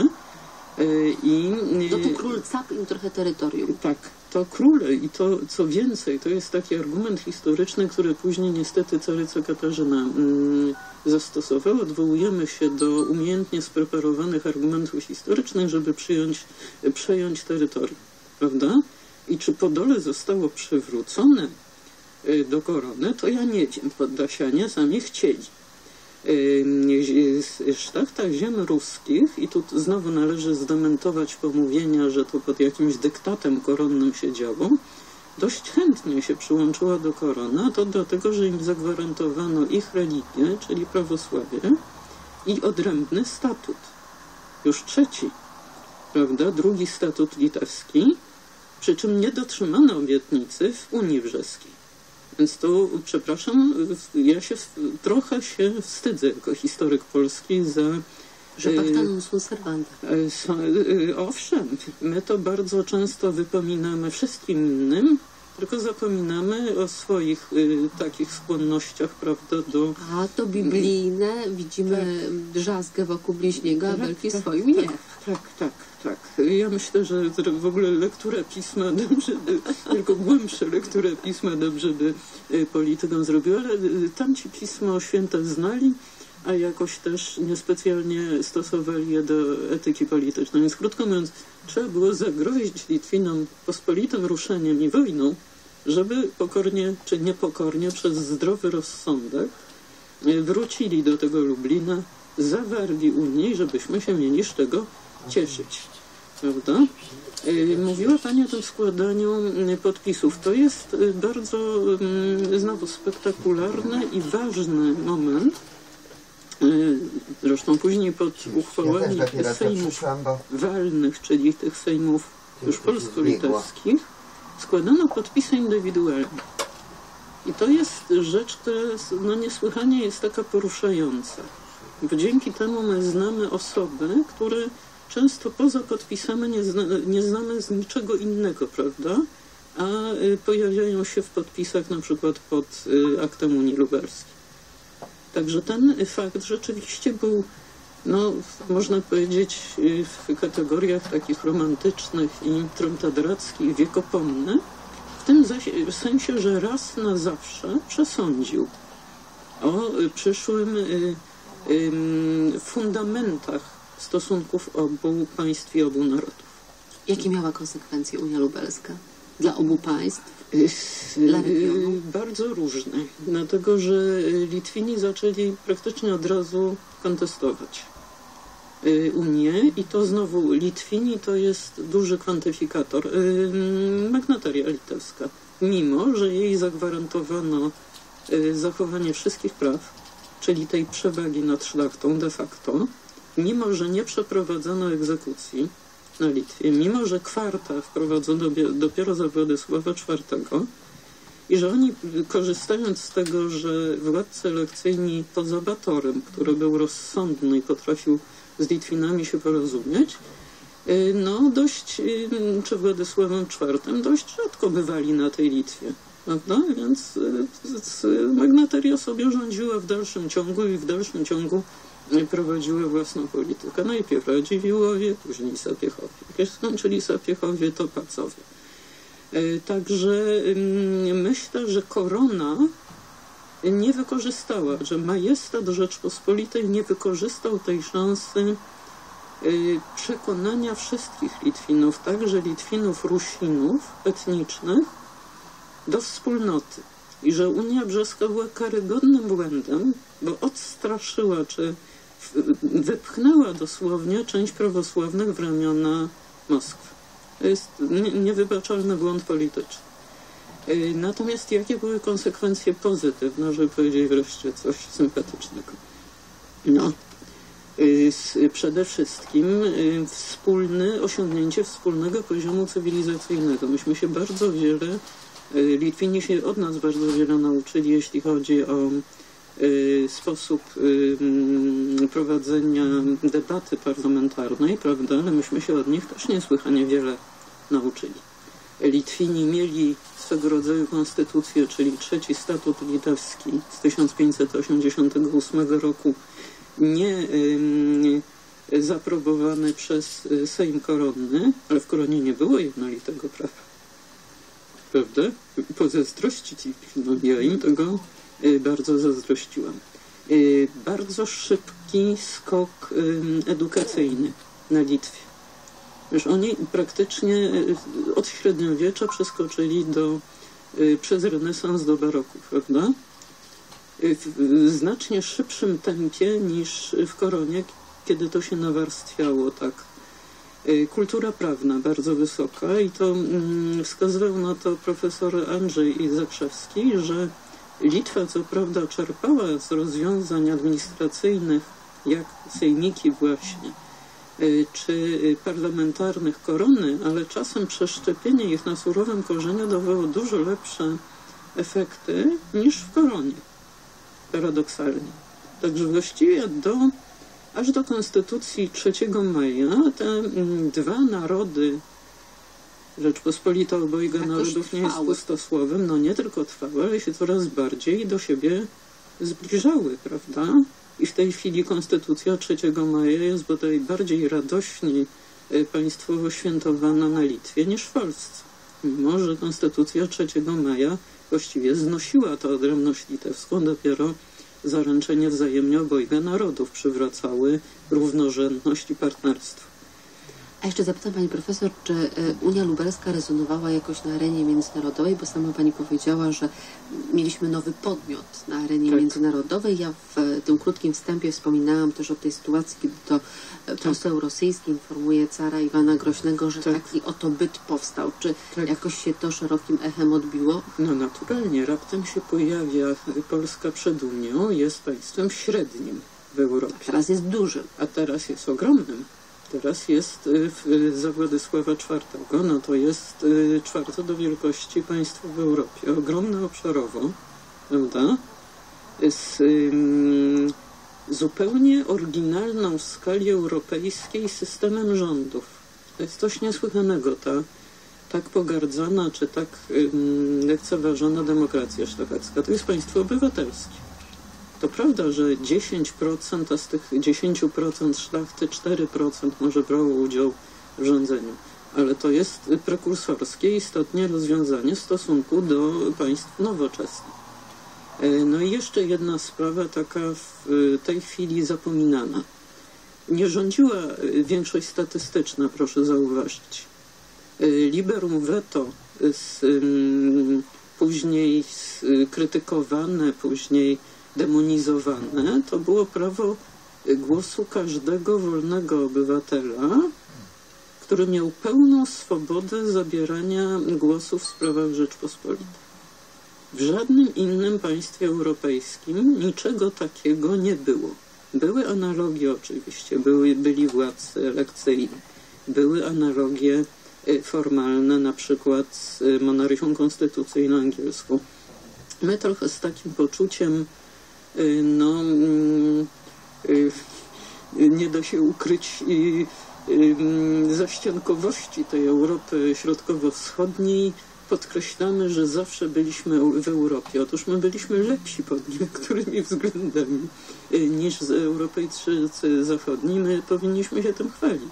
No tu król capł im trochę terytorium. Tak, to króle i to, co więcej, to jest taki argument historyczny, który później niestety caryca Katarzyna zastosowała. Odwołujemy się do umiejętnie spreparowanych argumentów historycznych, żeby przejąć terytorium, prawda? I czy Podole zostało przywrócone do korony, to ja nie wiem. Poddasianie sami chcieli. Szlachta ziem ruskich, i tu znowu należy zdementować pomówienia, że to pod jakimś dyktatem koronnym się działo, dość chętnie się przyłączyła do korony, a to dlatego, że im zagwarantowano ich religię, czyli prawosławie, i odrębny statut. Już 3, prawda, 2 statut litewski, przy czym nie dotrzymano obietnicy w Unii Brzeskiej. Więc to, przepraszam, ja trochę się wstydzę jako historyk polski za... Że pactanum sunt servanda. Owszem, my to bardzo często wypominamy wszystkim innym, tylko zapominamy o swoich takich skłonnościach, prawda, do... A to biblijne, widzimy drzazgę wokół bliźniego, a belki swoim nie. Tak. Ja myślę, że w ogóle lekturę pisma dobrze by, tylko głębsza lekturę pisma dobrze by politykom zrobiła, ale tamci pismo święte znali, a jakoś też niespecjalnie stosowali je do etyki politycznej. Więc krótko mówiąc, trzeba było zagrozić Litwinom pospolitym ruszeniem i wojną, żeby pokornie czy niepokornie przez zdrowy rozsądek wrócili do tego Lublina, zawarli Unię, żebyśmy się mieli z czego cieszyć. Prawda? Mówiła Pani o tym składaniu podpisów. To jest bardzo znowu spektakularny i ważny moment. Zresztą później pod uchwałami sejmów walnych, czyli tych sejmów już polsko-litewskich, składano podpisy indywidualnie. I to jest rzecz, która no, niesłychanie jest taka poruszająca. Bo dzięki temu my znamy osoby, które często poza podpisami nie znamy z niczego innego, prawda? A pojawiają się w podpisach na przykład pod aktem Unii Lubelskiej. Także ten fakt rzeczywiście był, no, można powiedzieć, w kategoriach takich romantycznych i tromtadrackich wiekopomny, w tym sensie, że raz na zawsze przesądził o przyszłym fundamentach stosunków obu państw i obu narodów. Jakie miała konsekwencje Unia Lubelska dla obu państw? Dla regionu? Bardzo różne, dlatego że Litwini zaczęli praktycznie od razu kontestować Unię i to znowu Litwini to jest duży kwantyfikator. Magnateria litewska, mimo że jej zagwarantowano zachowanie wszystkich praw, czyli tej przewagi nad szlachtą de facto, mimo że nie przeprowadzono egzekucji na Litwie, mimo że kwarta wprowadzono dopiero za Władysława IV i że oni, korzystając z tego, że władcy elekcyjni poza Batorym, który był rozsądny i potrafił z Litwinami się porozumieć, no dość, czy Władysławem IV, dość rzadko bywali na tej Litwie. Prawda? Więc magnateria sobie rządziła w dalszym ciągu i w dalszym ciągu prowadziła własną politykę. Najpierw Radziwiłłowie, później Sapiechowie. Jak skończyli Sapiechowie, to Pacowie. Także myślę, że korona nie wykorzystała, że majestat Rzeczpospolitej nie wykorzystał tej szansy przekonania wszystkich Litwinów, także Litwinów Rusinów etnicznych, do wspólnoty. I że Unia Brzeska była karygodnym błędem, bo odstraszyła, czy wypchnęła dosłownie część prawosławnych w ramiona Moskwy. To jest niewybaczalny błąd polityczny. Natomiast jakie były konsekwencje pozytywne, żeby powiedzieć wreszcie coś sympatycznego? No, przede wszystkim osiągnięcie wspólnego poziomu cywilizacyjnego. Myśmy się bardzo wiele, Litwini się od nas bardzo wiele nauczyli, jeśli chodzi o sposób prowadzenia debaty parlamentarnej, prawda? Ale myśmy się od nich też niesłychanie wiele nauczyli. Litwini mieli swego rodzaju konstytucję, czyli trzeci statut litewski z 1588 roku, nie zaprobowany przez Sejm koronny, ale w koronie nie było jednolitego prawa. Prawda? Pozazdrościć ich, no ja im tego bardzo zazdrościłam. Bardzo szybki skok edukacyjny na Litwie. Wiesz, oni praktycznie od średniowiecza przeskoczyli przez renesans do baroku, prawda? W znacznie szybszym tempie niż w koronie, kiedy to się nawarstwiało tak. Kultura prawna bardzo wysoka i to wskazywał na to profesor Andrzej Zakrzewski, że Litwa co prawda czerpała z rozwiązań administracyjnych, jak sejmiki właśnie, czy parlamentarnych korony, ale czasem przeszczepienie ich na surowym korzeniu dawało dużo lepsze efekty niż w koronie. Paradoksalnie. Także właściwie aż do Konstytucji 3 maja te dwa narody, Rzeczpospolita obojga narodów nie jest pustosłowem, no nie tylko trwały, ale się coraz bardziej do siebie zbliżały, prawda? I w tej chwili Konstytucja 3 maja jest bodaj bardziej radośnie państwowo świętowana na Litwie niż w Polsce. Mimo że Konstytucja 3 maja właściwie znosiła tę odrębność litewską, dopiero zaręczenie wzajemnie obojga narodów przywracały równorzędność i partnerstwo. A jeszcze zapytam Pani Profesor, czy Unia Lubelska rezonowała jakoś na arenie międzynarodowej, bo sama Pani powiedziała, że mieliśmy nowy podmiot na arenie międzynarodowej. Ja w tym krótkim wstępie wspominałam też o tej sytuacji, kiedy to poseł rosyjski informuje cara Iwana Groźnego, że taki oto byt powstał. Czy jakoś się to szerokim echem odbiło? No naturalnie, raptem się pojawia Polska przed Unią, jest państwem średnim w Europie. A teraz jest dużym. A teraz jest ogromnym. Teraz jest za Władysława IV, no to jest czwarte do wielkości państwo w Europie. Ogromne obszarowo, prawda? Z zupełnie oryginalną w skali europejskiej systemem rządów. To jest coś niesłychanego, ta tak pogardzana, czy tak lekceważona demokracja szlachecka. To jest państwo obywatelskie. To prawda, że 10%, a z tych 10% szlachty 4% może brało udział w rządzeniu. Ale to jest prekursorskie istotnie rozwiązanie w stosunku do państw nowoczesnych. No i jeszcze jedna sprawa taka w tej chwili zapominana. Nie rządziła większość statystyczna, proszę zauważyć. Liberum veto, później krytykowane, później demonizowane, to było prawo głosu każdego wolnego obywatela, który miał pełną swobodę zabierania głosu w sprawach Rzeczpospolitej. W żadnym innym państwie europejskim niczego takiego nie było. Były analogie oczywiście, byli władcy elekcyjni, były analogie formalne, na przykład z monarchią konstytucyjną angielską. My trochę z takim poczuciem nie da się ukryć zaściankowości tej Europy środkowo-wschodniej. Podkreślamy, że zawsze byliśmy w Europie. Otóż my byliśmy lepsi pod niektórymi względami niż Europejczycy zachodni. My powinniśmy się tym chwalić.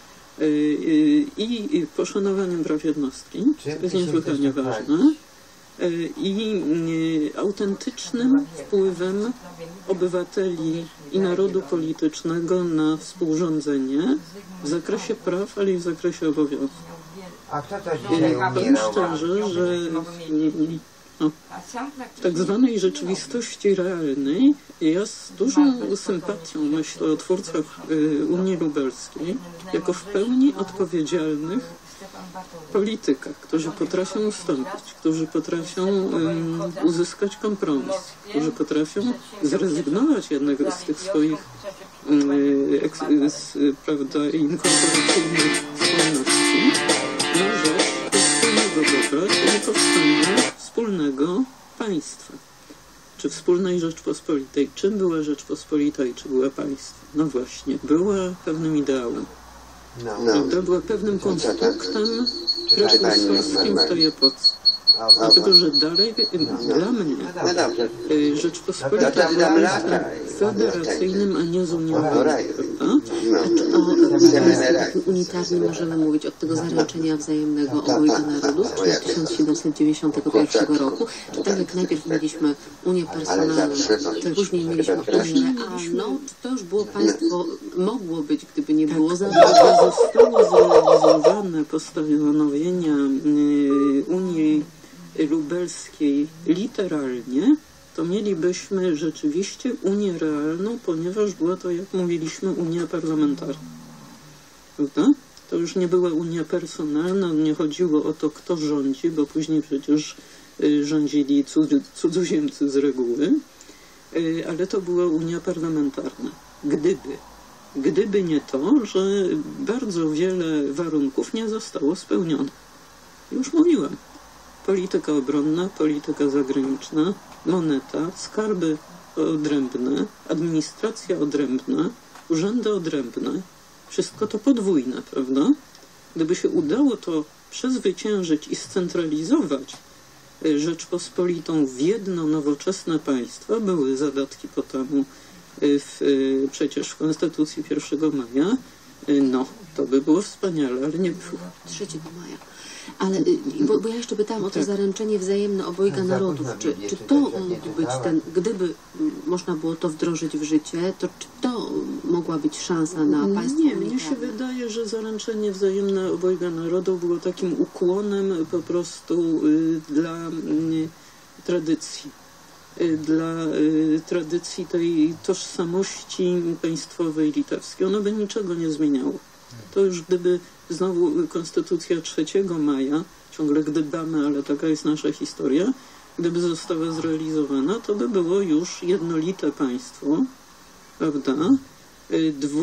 I poszanowaniem praw jednostki, to jest niesłychanie ważne, i autentycznym wpływem obywateli i narodu politycznego na współrządzenie w zakresie praw, ale i w zakresie obowiązków. A kto to dzisiaj Powiem szczerze, że W tak zwanej rzeczywistości realnej ja z dużą sympatią myślę o twórcach Unii Lubelskiej jako w pełni odpowiedzialnych politykach, którzy potrafią ustąpić, którzy potrafią uzyskać kompromis, którzy potrafią zrezygnować jednak z tych swoich inkorporacyjnych wspólności na rzecz wspólnego dobra, czyli powstania wspólnego państwa. Czy wspólnej Rzeczpospolitej. Czym była Rzeczpospolita i czy była państwo? No właśnie, była pewnym ideałem. To była pewnym konstruktem prekursorskim w tej epoce. Dlatego, że dalej dla mnie Rzeczpospolita była państwem federacyjnym, a nie zuniowanym. O państwie unitarnym możemy mówić od tego zaręczenia wzajemnego obojga narodów, czyli od 1791 roku. Czy tak jak najpierw mieliśmy Unię personalną, później mieliśmy Unię, to już było państwo, mogło być, gdyby nie było zostało zrealizowane postanowienia Unii Lubelskiej literalnie, to mielibyśmy rzeczywiście Unię realną, ponieważ była to, jak mówiliśmy, Unia parlamentarna. Prawda? To już nie była Unia personalna, nie chodziło o to, kto rządzi, bo później przecież rządzili cudzoziemcy z reguły, ale to była Unia parlamentarna. Gdyby nie to, że bardzo wiele warunków nie zostało spełnionych. Już mówiłem. Polityka obronna, polityka zagraniczna, moneta, skarby odrębne, administracja odrębna, urzędy odrębne. Wszystko to podwójne, prawda? Gdyby się udało to przezwyciężyć i scentralizować Rzeczpospolitą w jedno nowoczesne państwo, były zadatki po temu przecież w Konstytucji 1 maja, no, to by było wspaniale, ale nie było. 3 maja. Ale, bo ja jeszcze pytałam o to zaręczenie wzajemne obojga narodów. Czy to mógł być gdyby można było to wdrożyć w życie, to czy to mogła być szansa na państwo? Nie, mnie się wydaje, że zaręczenie wzajemne obojga narodów było takim ukłonem po prostu dla tradycji. Dla tradycji tej tożsamości państwowej litewskiej. Ono by niczego nie zmieniało. To już gdyby znowu Konstytucja 3 maja, ciągle gdybamy, ale taka jest nasza historia, gdyby została zrealizowana, to by było już jednolite państwo, prawda, 2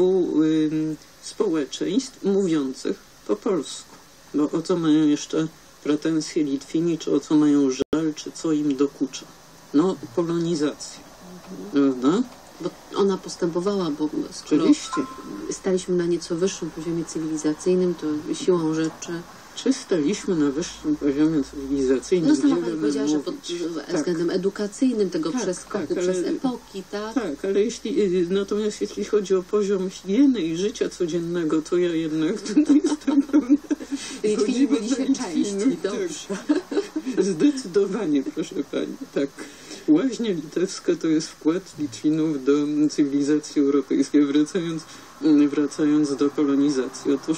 społeczeństw mówiących po polsku. Bo o co mają jeszcze pretensje Litwini, czy o co mają żal, czy co im dokucza? No, polonizacja, prawda? Bo ona postępowała, bo skoro staliśmy na nieco wyższym poziomie cywilizacyjnym, to siłą rzeczy... Czy staliśmy na wyższym poziomie cywilizacyjnym? No sama pani powiedziała, że pod względem edukacyjnym tego przeskoku przez epoki, tak? Tak, ale natomiast jeśli chodzi o poziom higieny i życia codziennego, to ja jednak tutaj jestem pełna... Litwini byli się części, dobrze. Zdecydowanie, proszę pani, tak. Łaźnia litewska to jest wkład Litwinów do cywilizacji europejskiej, wracając do kolonizacji. Otóż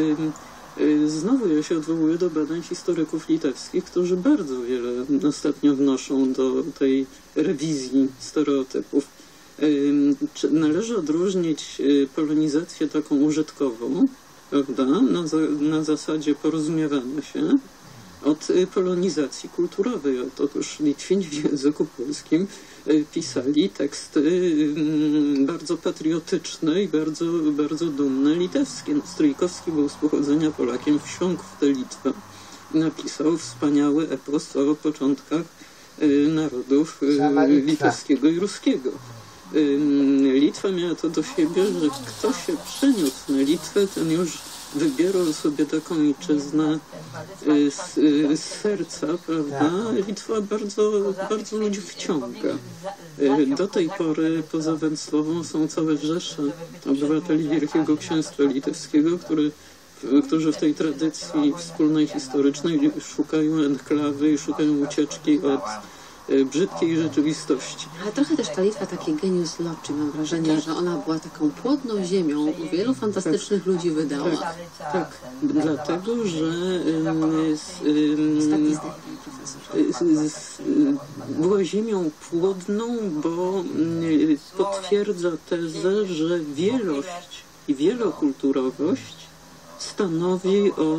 znowu ja się odwołuję do badań historyków litewskich, którzy bardzo wiele ostatnio wnoszą do tej rewizji stereotypów. Należy odróżnić polonizację taką użytkową, prawda, na zasadzie porozumiewania się, od polonizacji kulturowej. Otóż Litwini w języku polskim pisali teksty bardzo patriotyczne i bardzo, bardzo dumne litewskie. Strójkowski był z pochodzenia Polakiem, wsiąkł w tę Litwę i napisał wspaniały epos o początkach narodów litewskiego i ruskiego. Litwa miała to do siebie, że kto się przeniósł na Litwę, ten już wybierał sobie taką ojczyznę z serca, prawda? Litwa bardzo, bardzo ludzi wciąga. Do tej pory poza Węcławą są całe rzesze obywateli Wielkiego Księstwa Litewskiego, którzy w tej tradycji wspólnej historycznej szukają enklawy i szukają ucieczki od brzydkiej rzeczywistości. Ale trochę też ta Litwa takie genius loci, mam wrażenie, że ona była taką płodną ziemią, wielu fantastycznych ludzi wydała. Tak, dlatego, że była ziemią płodną, bo potwierdza tezę, że wielość i wielokulturowość stanowi o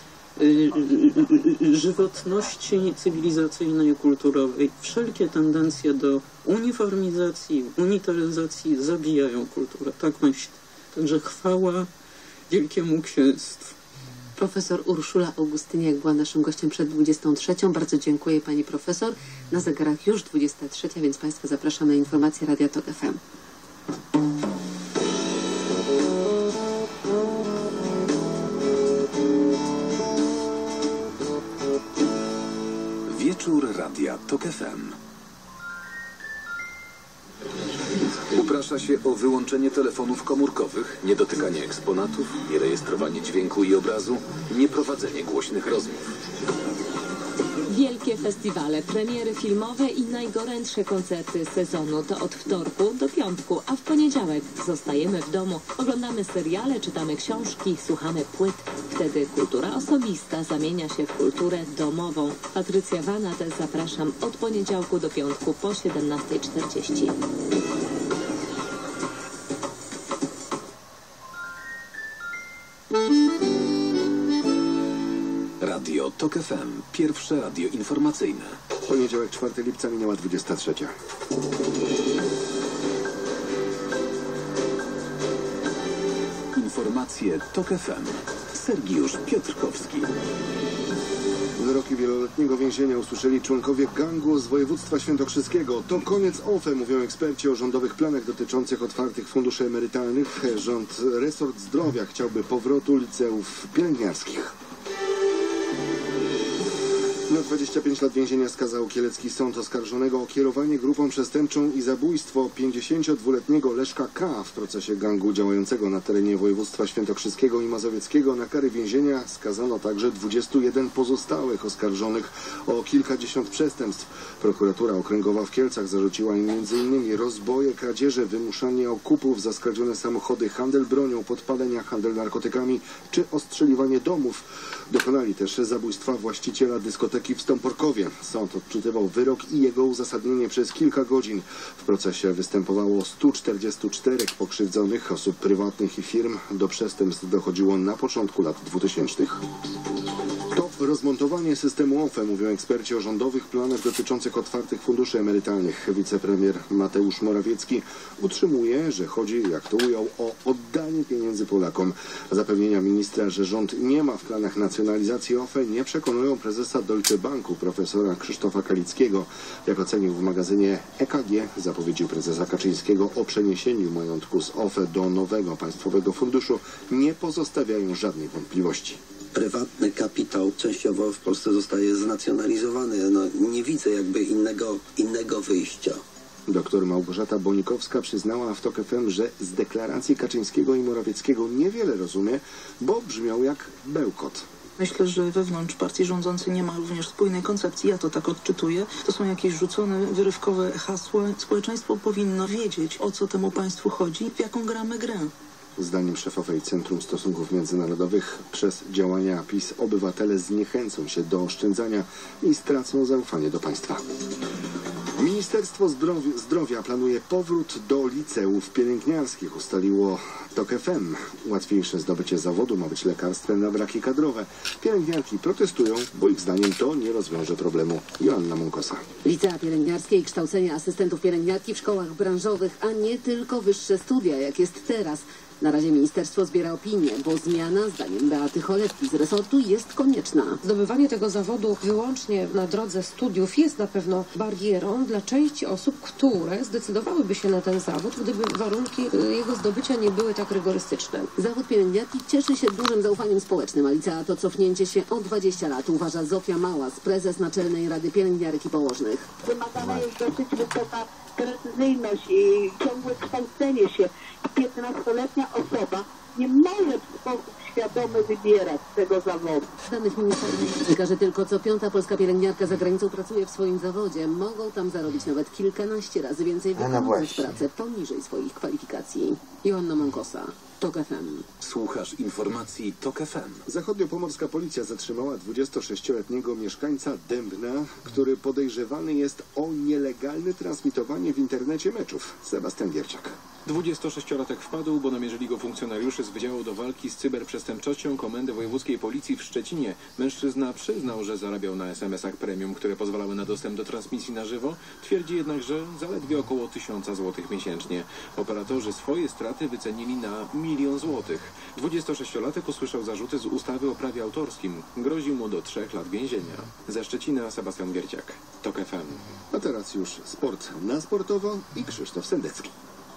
żywotności cywilizacyjnej i kulturowej. Wszelkie tendencje do uniformizacji, unitaryzacji zabijają kulturę. Tak myślę. Także chwała Wielkiemu Księstwu. Profesor Urszula Augustyniak była naszym gościem przed 23. Bardzo dziękuję pani profesor. Na zegarach już 23, więc państwa zapraszam na informacje Radia Tok FM. Wieczór Radia Tok FM. Uprasza się o wyłączenie telefonów komórkowych, niedotykanie eksponatów, nierejestrowanie dźwięku i obrazu, nieprowadzenie głośnych rozmów. Wielkie festiwale, premiery filmowe i najgorętsze koncerty sezonu to od wtorku do piątku, a w poniedziałek zostajemy w domu, oglądamy seriale, czytamy książki, słuchamy płyt. Wtedy kultura osobista zamienia się w kulturę domową. Patrycja Wanates, zapraszam od poniedziałku do piątku po 17:40. Radio Tok FM. Pierwsze radio informacyjne. Poniedziałek, 4 lipca, minęła 23. Informacje Tok FM. Sergiusz Piotrkowski. Wyroki wieloletniego więzienia usłyszeli członkowie gangu z województwa świętokrzyskiego. To koniec OFE, mówią eksperci o rządowych planach dotyczących otwartych funduszy emerytalnych. Resort Zdrowia chciałby powrotu liceów pielęgniarskich. Na 25 lat więzienia skazał kielecki sąd oskarżonego o kierowanie grupą przestępczą i zabójstwo 52-letniego Leszka K. w procesie gangu działającego na terenie województwa świętokrzyskiego i mazowieckiego. Na kary więzienia skazano także 21 pozostałych oskarżonych o kilkadziesiąt przestępstw. Prokuratura okręgowa w Kielcach zarzuciła im m.in. rozboje, kradzieże, wymuszanie okupów za skradzione samochody, handel bronią, podpalenia, handel narkotykami czy ostrzeliwanie domów. Dokonali też zabójstwa właściciela dyskoteki w Stąporkowie. Sąd odczytywał wyrok i jego uzasadnienie przez kilka godzin. W procesie występowało 144 pokrzywdzonych, osób prywatnych i firm. Do przestępstw dochodziło na początku lat 2000. To rozmontowanie systemu OFE, mówią eksperci o rządowych planach dotyczących otwartych funduszy emerytalnych. Wicepremier Mateusz Morawiecki utrzymuje, że chodzi, jak to ujął, o oddanie pieniędzy Polakom. Zapewnienia ministra, że rząd nie ma w planach nacjonalizacji OFE, nie przekonują prezesa Deutsche Banku, profesora Krzysztofa Kalickiego. Jak ocenił w magazynie EKG, zapowiedził prezesa Kaczyńskiego o przeniesieniu majątku z OFE do nowego państwowego funduszu nie pozostawiają żadnej wątpliwości. Prywatny kapitał częściowo w Polsce zostaje znacjonalizowany. Nie widzę jakby innego wyjścia. Doktor Małgorzata Bonikowska przyznała w Tok FM, że z deklaracji Kaczyńskiego i Morawieckiego niewiele rozumie, bo brzmiał jak bełkot. Myślę, że wewnątrz partii rządzącej nie ma również spójnej koncepcji. Ja to tak odczytuję. To są jakieś rzucone, wyrywkowe hasła. Społeczeństwo powinno wiedzieć, o co temu państwu chodzi, w jaką gramy grę. Zdaniem szefowej Centrum Stosunków Międzynarodowych przez działania PiS obywatele zniechęcą się do oszczędzania i stracą zaufanie do państwa. Ministerstwo Zdrowia planuje powrót do liceów pielęgniarskich, ustaliło Tok FM. Łatwiejsze zdobycie zawodu ma być lekarstwem na braki kadrowe. Pielęgniarki protestują, bo ich zdaniem to nie rozwiąże problemu. Joanna Monkosa. Licea pielęgniarskie i kształcenie asystentów pielęgniarki w szkołach branżowych, a nie tylko wyższe studia, jak jest teraz. Na razie ministerstwo zbiera opinie, bo zmiana, zdaniem Beaty Cholewki z resortu, jest konieczna. Zdobywanie tego zawodu wyłącznie na drodze studiów jest na pewno barierą dla części osób, które zdecydowałyby się na ten zawód, gdyby warunki jego zdobycia nie były tak rygorystyczne. Zawód pielęgniarki cieszy się dużym zaufaniem społecznym, a licea to cofnięcie się o 20 lat, uważa Zofia Małas, prezes Naczelnej Rady Pielęgniarek i Położnych. Wymagana jest dosyć wysoka precyzyjność i ciągłe kształcenie się. 15-letnia osoba nie może w sposób świadomy wybierać tego zawodu. Danych ministerium wynika, że tylko co 5. polska pielęgniarka za granicą pracuje w swoim zawodzie. Mogą tam zarobić nawet kilkanaście razy więcej, wykonując pracę poniżej swoich kwalifikacji. Joanna Mankosa, TOK FM. Słuchasz informacji TOK FM. Zachodniopomorska policja zatrzymała 26-letniego mieszkańca Dębna, który podejrzewany jest o nielegalne transmitowanie w internecie meczów. Sebastian Gierciak. 26-latek wpadł, bo namierzyli go funkcjonariusze z Wydziału do Walki z Cyberprzestępczością Komendy Wojewódzkiej Policji w Szczecinie. Mężczyzna przyznał, że zarabiał na SMS-ach premium, które pozwalały na dostęp do transmisji na żywo. Twierdzi jednak, że zaledwie około 1000 zł miesięcznie. Operatorzy swoje straty wycenili na 1 000 000 złotych. 26-latek usłyszał zarzuty z ustawy o prawie autorskim. Grozi mu do 3 lat więzienia. Ze Szczecina Sebastian Gierciak, TOK FM. A teraz już sport na sportowo i Krzysztof Sendecki.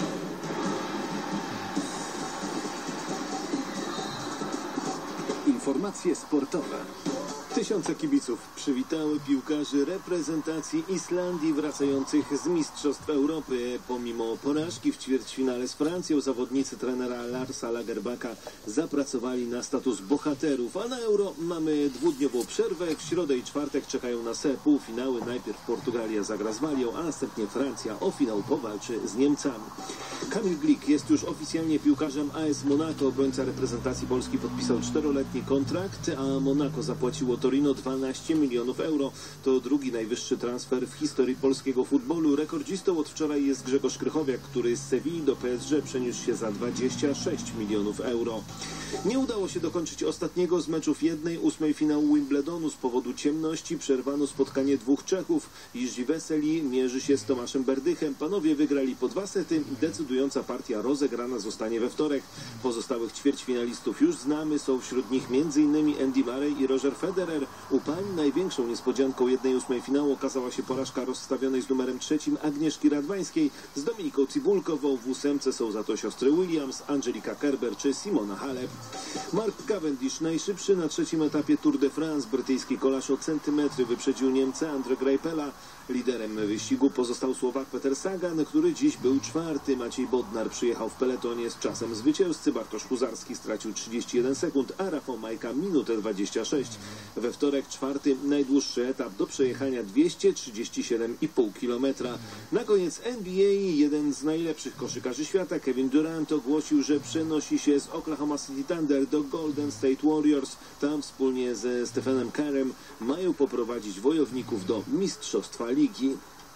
Informacje sportowe. Tysiące kibiców przywitały piłkarzy reprezentacji Islandii wracających z Mistrzostw Europy. Pomimo porażki w ćwierćfinale z Francją, zawodnicy trenera Larsa Lagerbäcka zapracowali na status bohaterów, a na Euro mamy dwudniową przerwę. W środę i czwartek czekają nas półfinały. Najpierw Portugalia zagra z Walią, a następnie Francja o finał powalczy z Niemcami. Kamil Glik jest już oficjalnie piłkarzem AS Monaco. Obrońca reprezentacji Polski podpisał 4-letni kontrakt, a Monaco zapłaciło Torino 12 milionów euro. To drugi najwyższy transfer w historii polskiego futbolu. Rekordzistą od wczoraj jest Grzegorz Krychowiak, który z Sewilli do PSG przeniósł się za 26 milionów euro. Nie udało się dokończyć ostatniego z meczów 1/8 finału Wimbledonu. Z powodu ciemności przerwano spotkanie dwóch Czechów. Jiří Veselý mierzy się z Tomaszem Berdychem. Panowie wygrali po 2 sety. Decydująca partia rozegrana zostanie we wtorek. Pozostałych ćwierćfinalistów już znamy. Są wśród nich m.in. Andy Murray i Roger Federer. U pań największą niespodzianką 1/8 finału okazała się porażka rozstawionej z numerem 3 Agnieszki Radwańskiej z Dominiką Cibulkową. W 8 są za to siostry Williams, Angelika Kerber czy Simona Halep. Mark Cavendish, najszybszy na 3. etapie Tour de France. Brytyjski kolarz o centymetry wyprzedził Niemca Andre Greipela. Liderem wyścigu pozostał Słowak Peter Sagan, który dziś był 4. Maciej Bodnar przyjechał w peletonie z czasem zwycięzcy. Bartosz Huzarski stracił 31 sekund, a Rafał Majka minutę 26. We wtorek 4. najdłuższy etap do przejechania 237,5 km. Na koniec NBA jeden z najlepszych koszykarzy świata, Kevin Durant, ogłosił, że przenosi się z Oklahoma City Thunder do Golden State Warriors. Tam wspólnie ze Stephenem Currym mają poprowadzić wojowników do mistrzostwa ligi.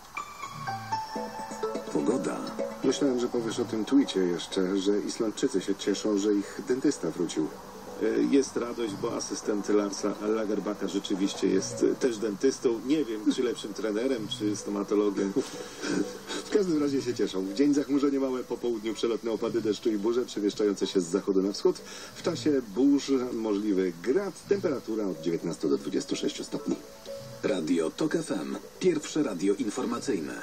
Pogoda. Myślałem, że powiesz o tym tweetie jeszcze, że Islandczycy się cieszą, że ich dentysta wrócił. Jest radość, bo asystent Larsa Lagerbäcka rzeczywiście jest też dentystą. Nie wiem, czy lepszym trenerem, czy stomatologiem. W każdym razie się cieszą. W dzień zachmurzenie małe, po południu przelotne opady deszczu i burze przemieszczające się z zachodu na wschód. W czasie burz możliwy grad, temperatura od 19 do 26 stopni. Radio TOK FM. Pierwsze radio informacyjne.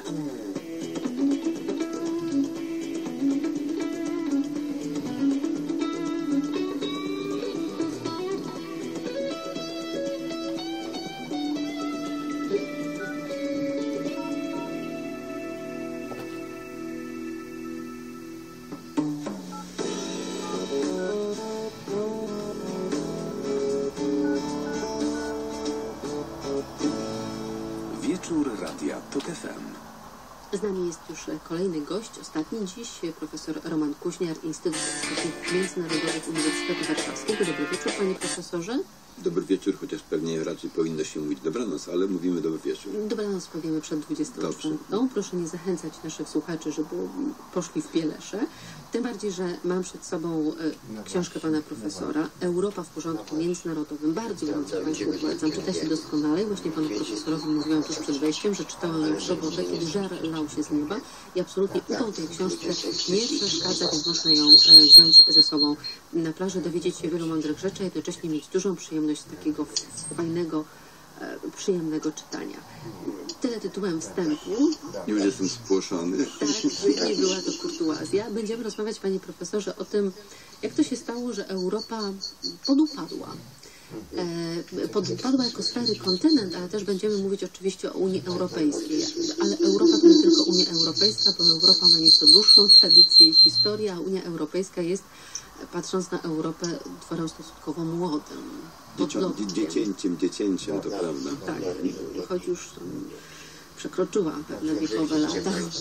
Wieczór Radia TOK FM. Z nami jest już kolejny gość, ostatni dziś, profesor Roman Kuźniar, Instytut Stosunków Międzynarodowych Uniwersytetu Warszawskiego. Dobry wieczór, panie profesorze. Dobry wieczór, chociaż pewnie raczej powinno się mówić dobranoc, ale mówimy dobry wieczór. Dobranoc powiemy przed 24. Proszę nie zachęcać naszych słuchaczy, żeby poszli w pielesze. Tym bardziej, że mam przed sobą książkę pana profesora Europa w porządku międzynarodowym. Bardzo gorąco państwu polecam. Czyta się doskonale. Właśnie panu profesorowi mówiłam tuż przed wejściem, że czytałam ją w sobotę, kiedy żar lał się z nieba i absolutnie ufał tej książce nie przeszkadza, więc można ją wziąć ze sobą na plażę, dowiedzieć się wielu mądrych rzeczy, a jednocześnie mieć dużą przyjemność z takiego fajnego, przyjemnego czytania. Tyle tytułem wstępu. Już jestem spłoszony. Tak, nie była to kurtuazja. Będziemy rozmawiać, panie profesorze, o tym, jak to się stało, że Europa podupadła. podpadła jako stary kontynent, ale też będziemy mówić oczywiście o Unii Europejskiej. Ale Europa to nie tylko Unia Europejska, bo Europa ma nieco dłuższą tradycję i historię, a Unia Europejska jest, patrząc na Europę, tworem stosunkowo młodym. Dziecięciem, to prawda. Tak, choć już przekroczyła pewne wiekowe lata.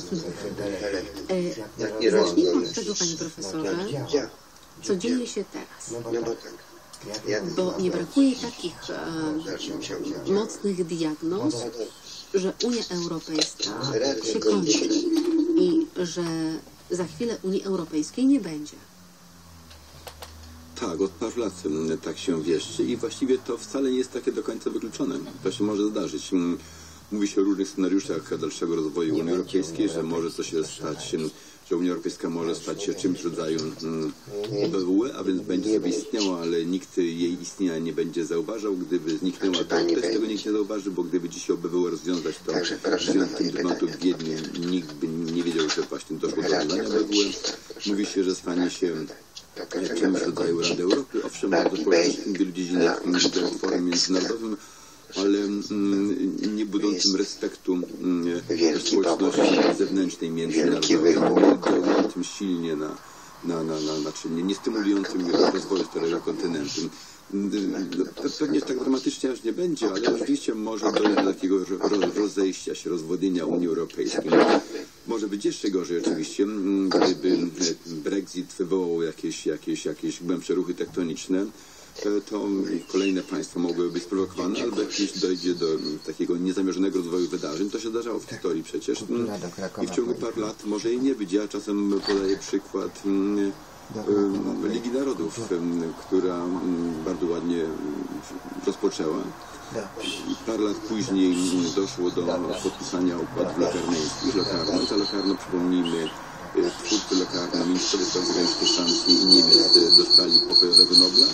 Zacznijmy od tego, panie profesorze, co dzieje się teraz. Bo nie brakuje takich mocnych diagnoz, że Unia Europejska się kończy i że za chwilę Unii Europejskiej nie będzie. Tak, od paru lat tak się wieszczy i właściwie to wcale nie jest takie do końca wykluczone. To się może zdarzyć. Mówi się o różnych scenariuszach dalszego rozwoju Unii Europejskiej, że może to się stać, że Unia Europejska może stać się czymś w rodzaju OBWE, a więc będzie sobie istniała, ale nikt jej istnienia nie będzie zauważał. Gdyby zniknęła, to też tego nikt nie zauważy, bo gdyby dziś OBWE rozwiązać, to w tematu w Wiedniu nikt by nie wiedział, że właśnie doszło do rozwiązania OBWE. Mówi się, że stanie się czymś w rodzaju Rady Europy. Owszem, bardzo politycznym w wielu dziedzinach, w forum międzynarodowym, ale nie budzącym respektu społeczności zewnętrznej międzynarodowej, działającym silnie znaczy nie stymulującym rozwoju starego kontynentu. Pewnie tak dramatycznie aż nie będzie, ale oczywiście może dojść do takiego rozejścia się, rozwodnienia Unii Europejskiej. Może być jeszcze gorzej oczywiście, gdyby Brexit wywołał jakieś głębsze ruchy tektoniczne, to kolejne państwa mogłyby być sprowokowane, albo jakieś dojdzie do takiego niezamierzonego rozwoju wydarzeń. To się zdarzało w historii przecież. I w ciągu paru lat może jej nie być. Ja czasem podaję przykład Ligi Narodów, która bardzo ładnie rozpoczęła. Parę lat później doszło do podpisania układów lokarneńskich. Za Locarno, przypomnijmy, twórcy Locarno, ministrowie spraw zagranicznych Francji i Niemiec dostali pokojowego Nobla,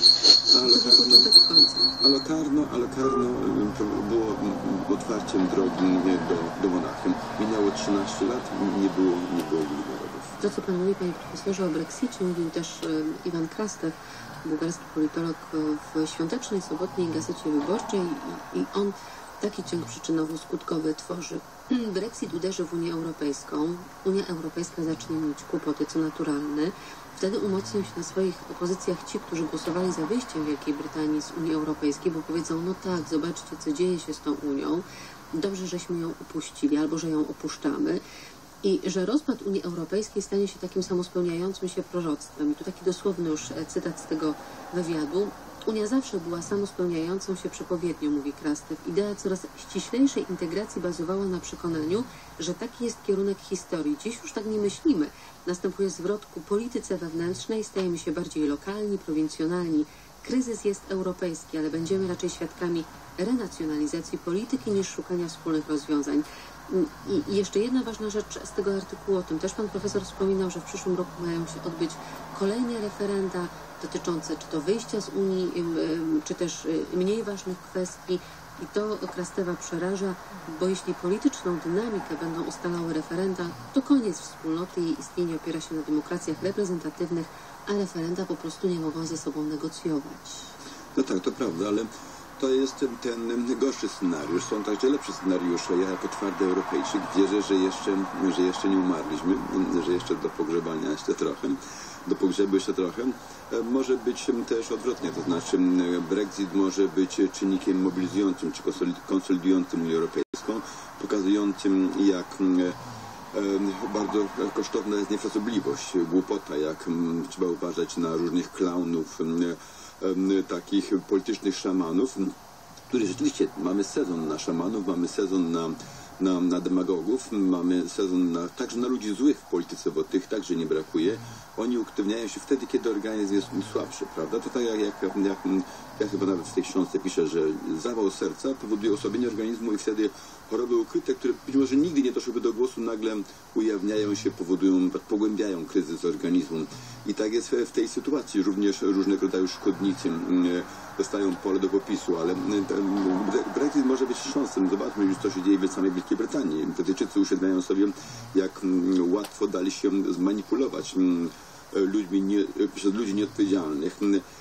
a Locarno to było otwarciem drogi do Monachium. Minęło 13 lat i nie było Ligi Narodów. To, co pan mówi, panie profesorze, o Brexicie, mówił też Iwan Krastew, bułgarski politolog, w świątecznej, sobotniej Gazecie Wyborczej i on taki ciąg przyczynowo-skutkowy tworzy. Brexit uderzy w Unię Europejską. Unia Europejska zacznie mieć kłopoty, co naturalne. Wtedy umocnią się na swoich pozycjach ci, którzy głosowali za wyjściem Wielkiej Brytanii z Unii Europejskiej, bo powiedzą, no tak, zobaczcie, co dzieje się z tą Unią. Dobrze, żeśmy ją upuścili, albo że ją opuszczamy. I że rozpad Unii Europejskiej stanie się takim samospełniającym się proroctwem. I tu taki dosłowny już cytat z tego wywiadu. Unia zawsze była samospełniającą się przepowiednią, mówi Krastew. Idea coraz ściślejszej integracji bazowała na przekonaniu, że taki jest kierunek historii. Dziś już tak nie myślimy. Następuje zwrot ku polityce wewnętrznej, stajemy się bardziej lokalni, prowincjonalni. Kryzys jest europejski, ale będziemy raczej świadkami renacjonalizacji polityki niż szukania wspólnych rozwiązań. I jeszcze jedna ważna rzecz z tego artykułu, o tym też pan profesor wspominał, że w przyszłym roku mają się odbyć kolejne referenda dotyczące czy to wyjścia z Unii, czy też mniej ważnych kwestii. I to Krastewa przeraża, bo jeśli polityczną dynamikę będą ustalały referenda, to koniec wspólnoty. Jej istnienie opiera się na demokracjach reprezentatywnych, a referenda po prostu nie mogą ze sobą negocjować. No tak, to prawda, ale to jest ten gorszy scenariusz. Są także lepsze scenariusze. Ja jako twardy Europejczyk wierzę, że jeszcze nie umarliśmy, że jeszcze do pogrzebania jeszcze trochę, do pogrzebu jeszcze trochę. Może być też odwrotnie, to znaczy Brexit może być czynnikiem mobilizującym czy konsolidującym Unię Europejską, pokazującym jak bardzo kosztowna jest niefrasobliwość, głupota, jak trzeba uważać na różnych klaunów, takich politycznych szamanów, którzy rzeczywiście, mamy sezon na szamanów, mamy sezon na demagogów, mamy sezon także na ludzi złych w polityce, bo tych także nie brakuje. Oni uaktywniają się wtedy, kiedy organizm jest słabszy, prawda? To tak jak ja chyba nawet w tej książce piszę, że zawał serca powoduje osłabienie organizmu i wtedy choroby ukryte, które być może nigdy nie doszłyby do głosu, nagle ujawniają się, powodują, pogłębiają kryzys organizmu. I tak jest w tej sytuacji. Również różnego rodzaju szkodnicy dostają pole do popisu, ale Brexit może być wstrząsem. Zobaczmy już, co się dzieje w samej Wielkiej Brytanii. Brytyjczycy uświadamiają sobie, jak łatwo dali się zmanipulować przez ludzi nieodpowiedzialnych.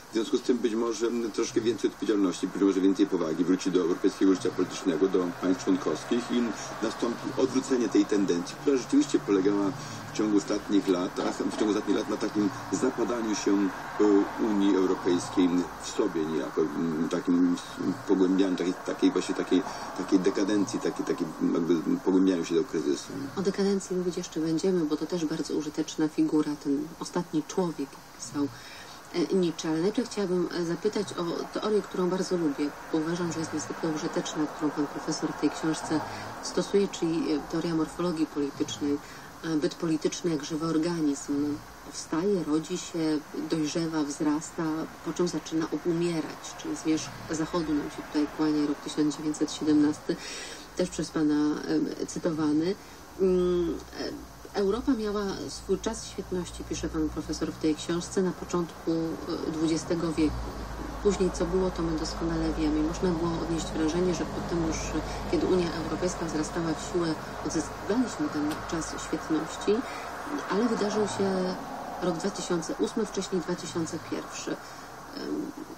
W związku z tym być może troszkę więcej odpowiedzialności, być może więcej powagi wróci do europejskiego życia politycznego, do państw członkowskich i nastąpi odwrócenie tej tendencji, która rzeczywiście polegała w ciągu ostatnich lat na takim zapadaniu się Unii Europejskiej w sobie niejako, takim pogłębianiu, takiej dekadencji, takiej jakby pogłębianiu się do kryzysu. O dekadencji mówić jeszcze będziemy, bo to też bardzo użyteczna figura, ten ostatni człowiek, jak pisał Nietzsche. Ale najpierw chciałabym zapytać o teorię, którą bardzo lubię, bo uważam, że jest niezwykle użyteczna, którą pan profesor w tej książce stosuje, czyli teoria morfologii politycznej. Byt polityczny jak żywy organizm. Powstaje, rodzi się, dojrzewa, wzrasta, po czym zaczyna umierać. Czyli zwierz Zachodu nam się tutaj kłania, rok 1917, też przez pana cytowany. Europa miała swój czas świetności, pisze pan profesor w tej książce, na początku XX wieku. Później co było, to my doskonale wiemy. Można było odnieść wrażenie, że potem już, kiedy Unia Europejska wzrastała w siłę, odzyskiwaliśmy ten czas świetności, ale wydarzył się rok 2008, wcześniej 2001.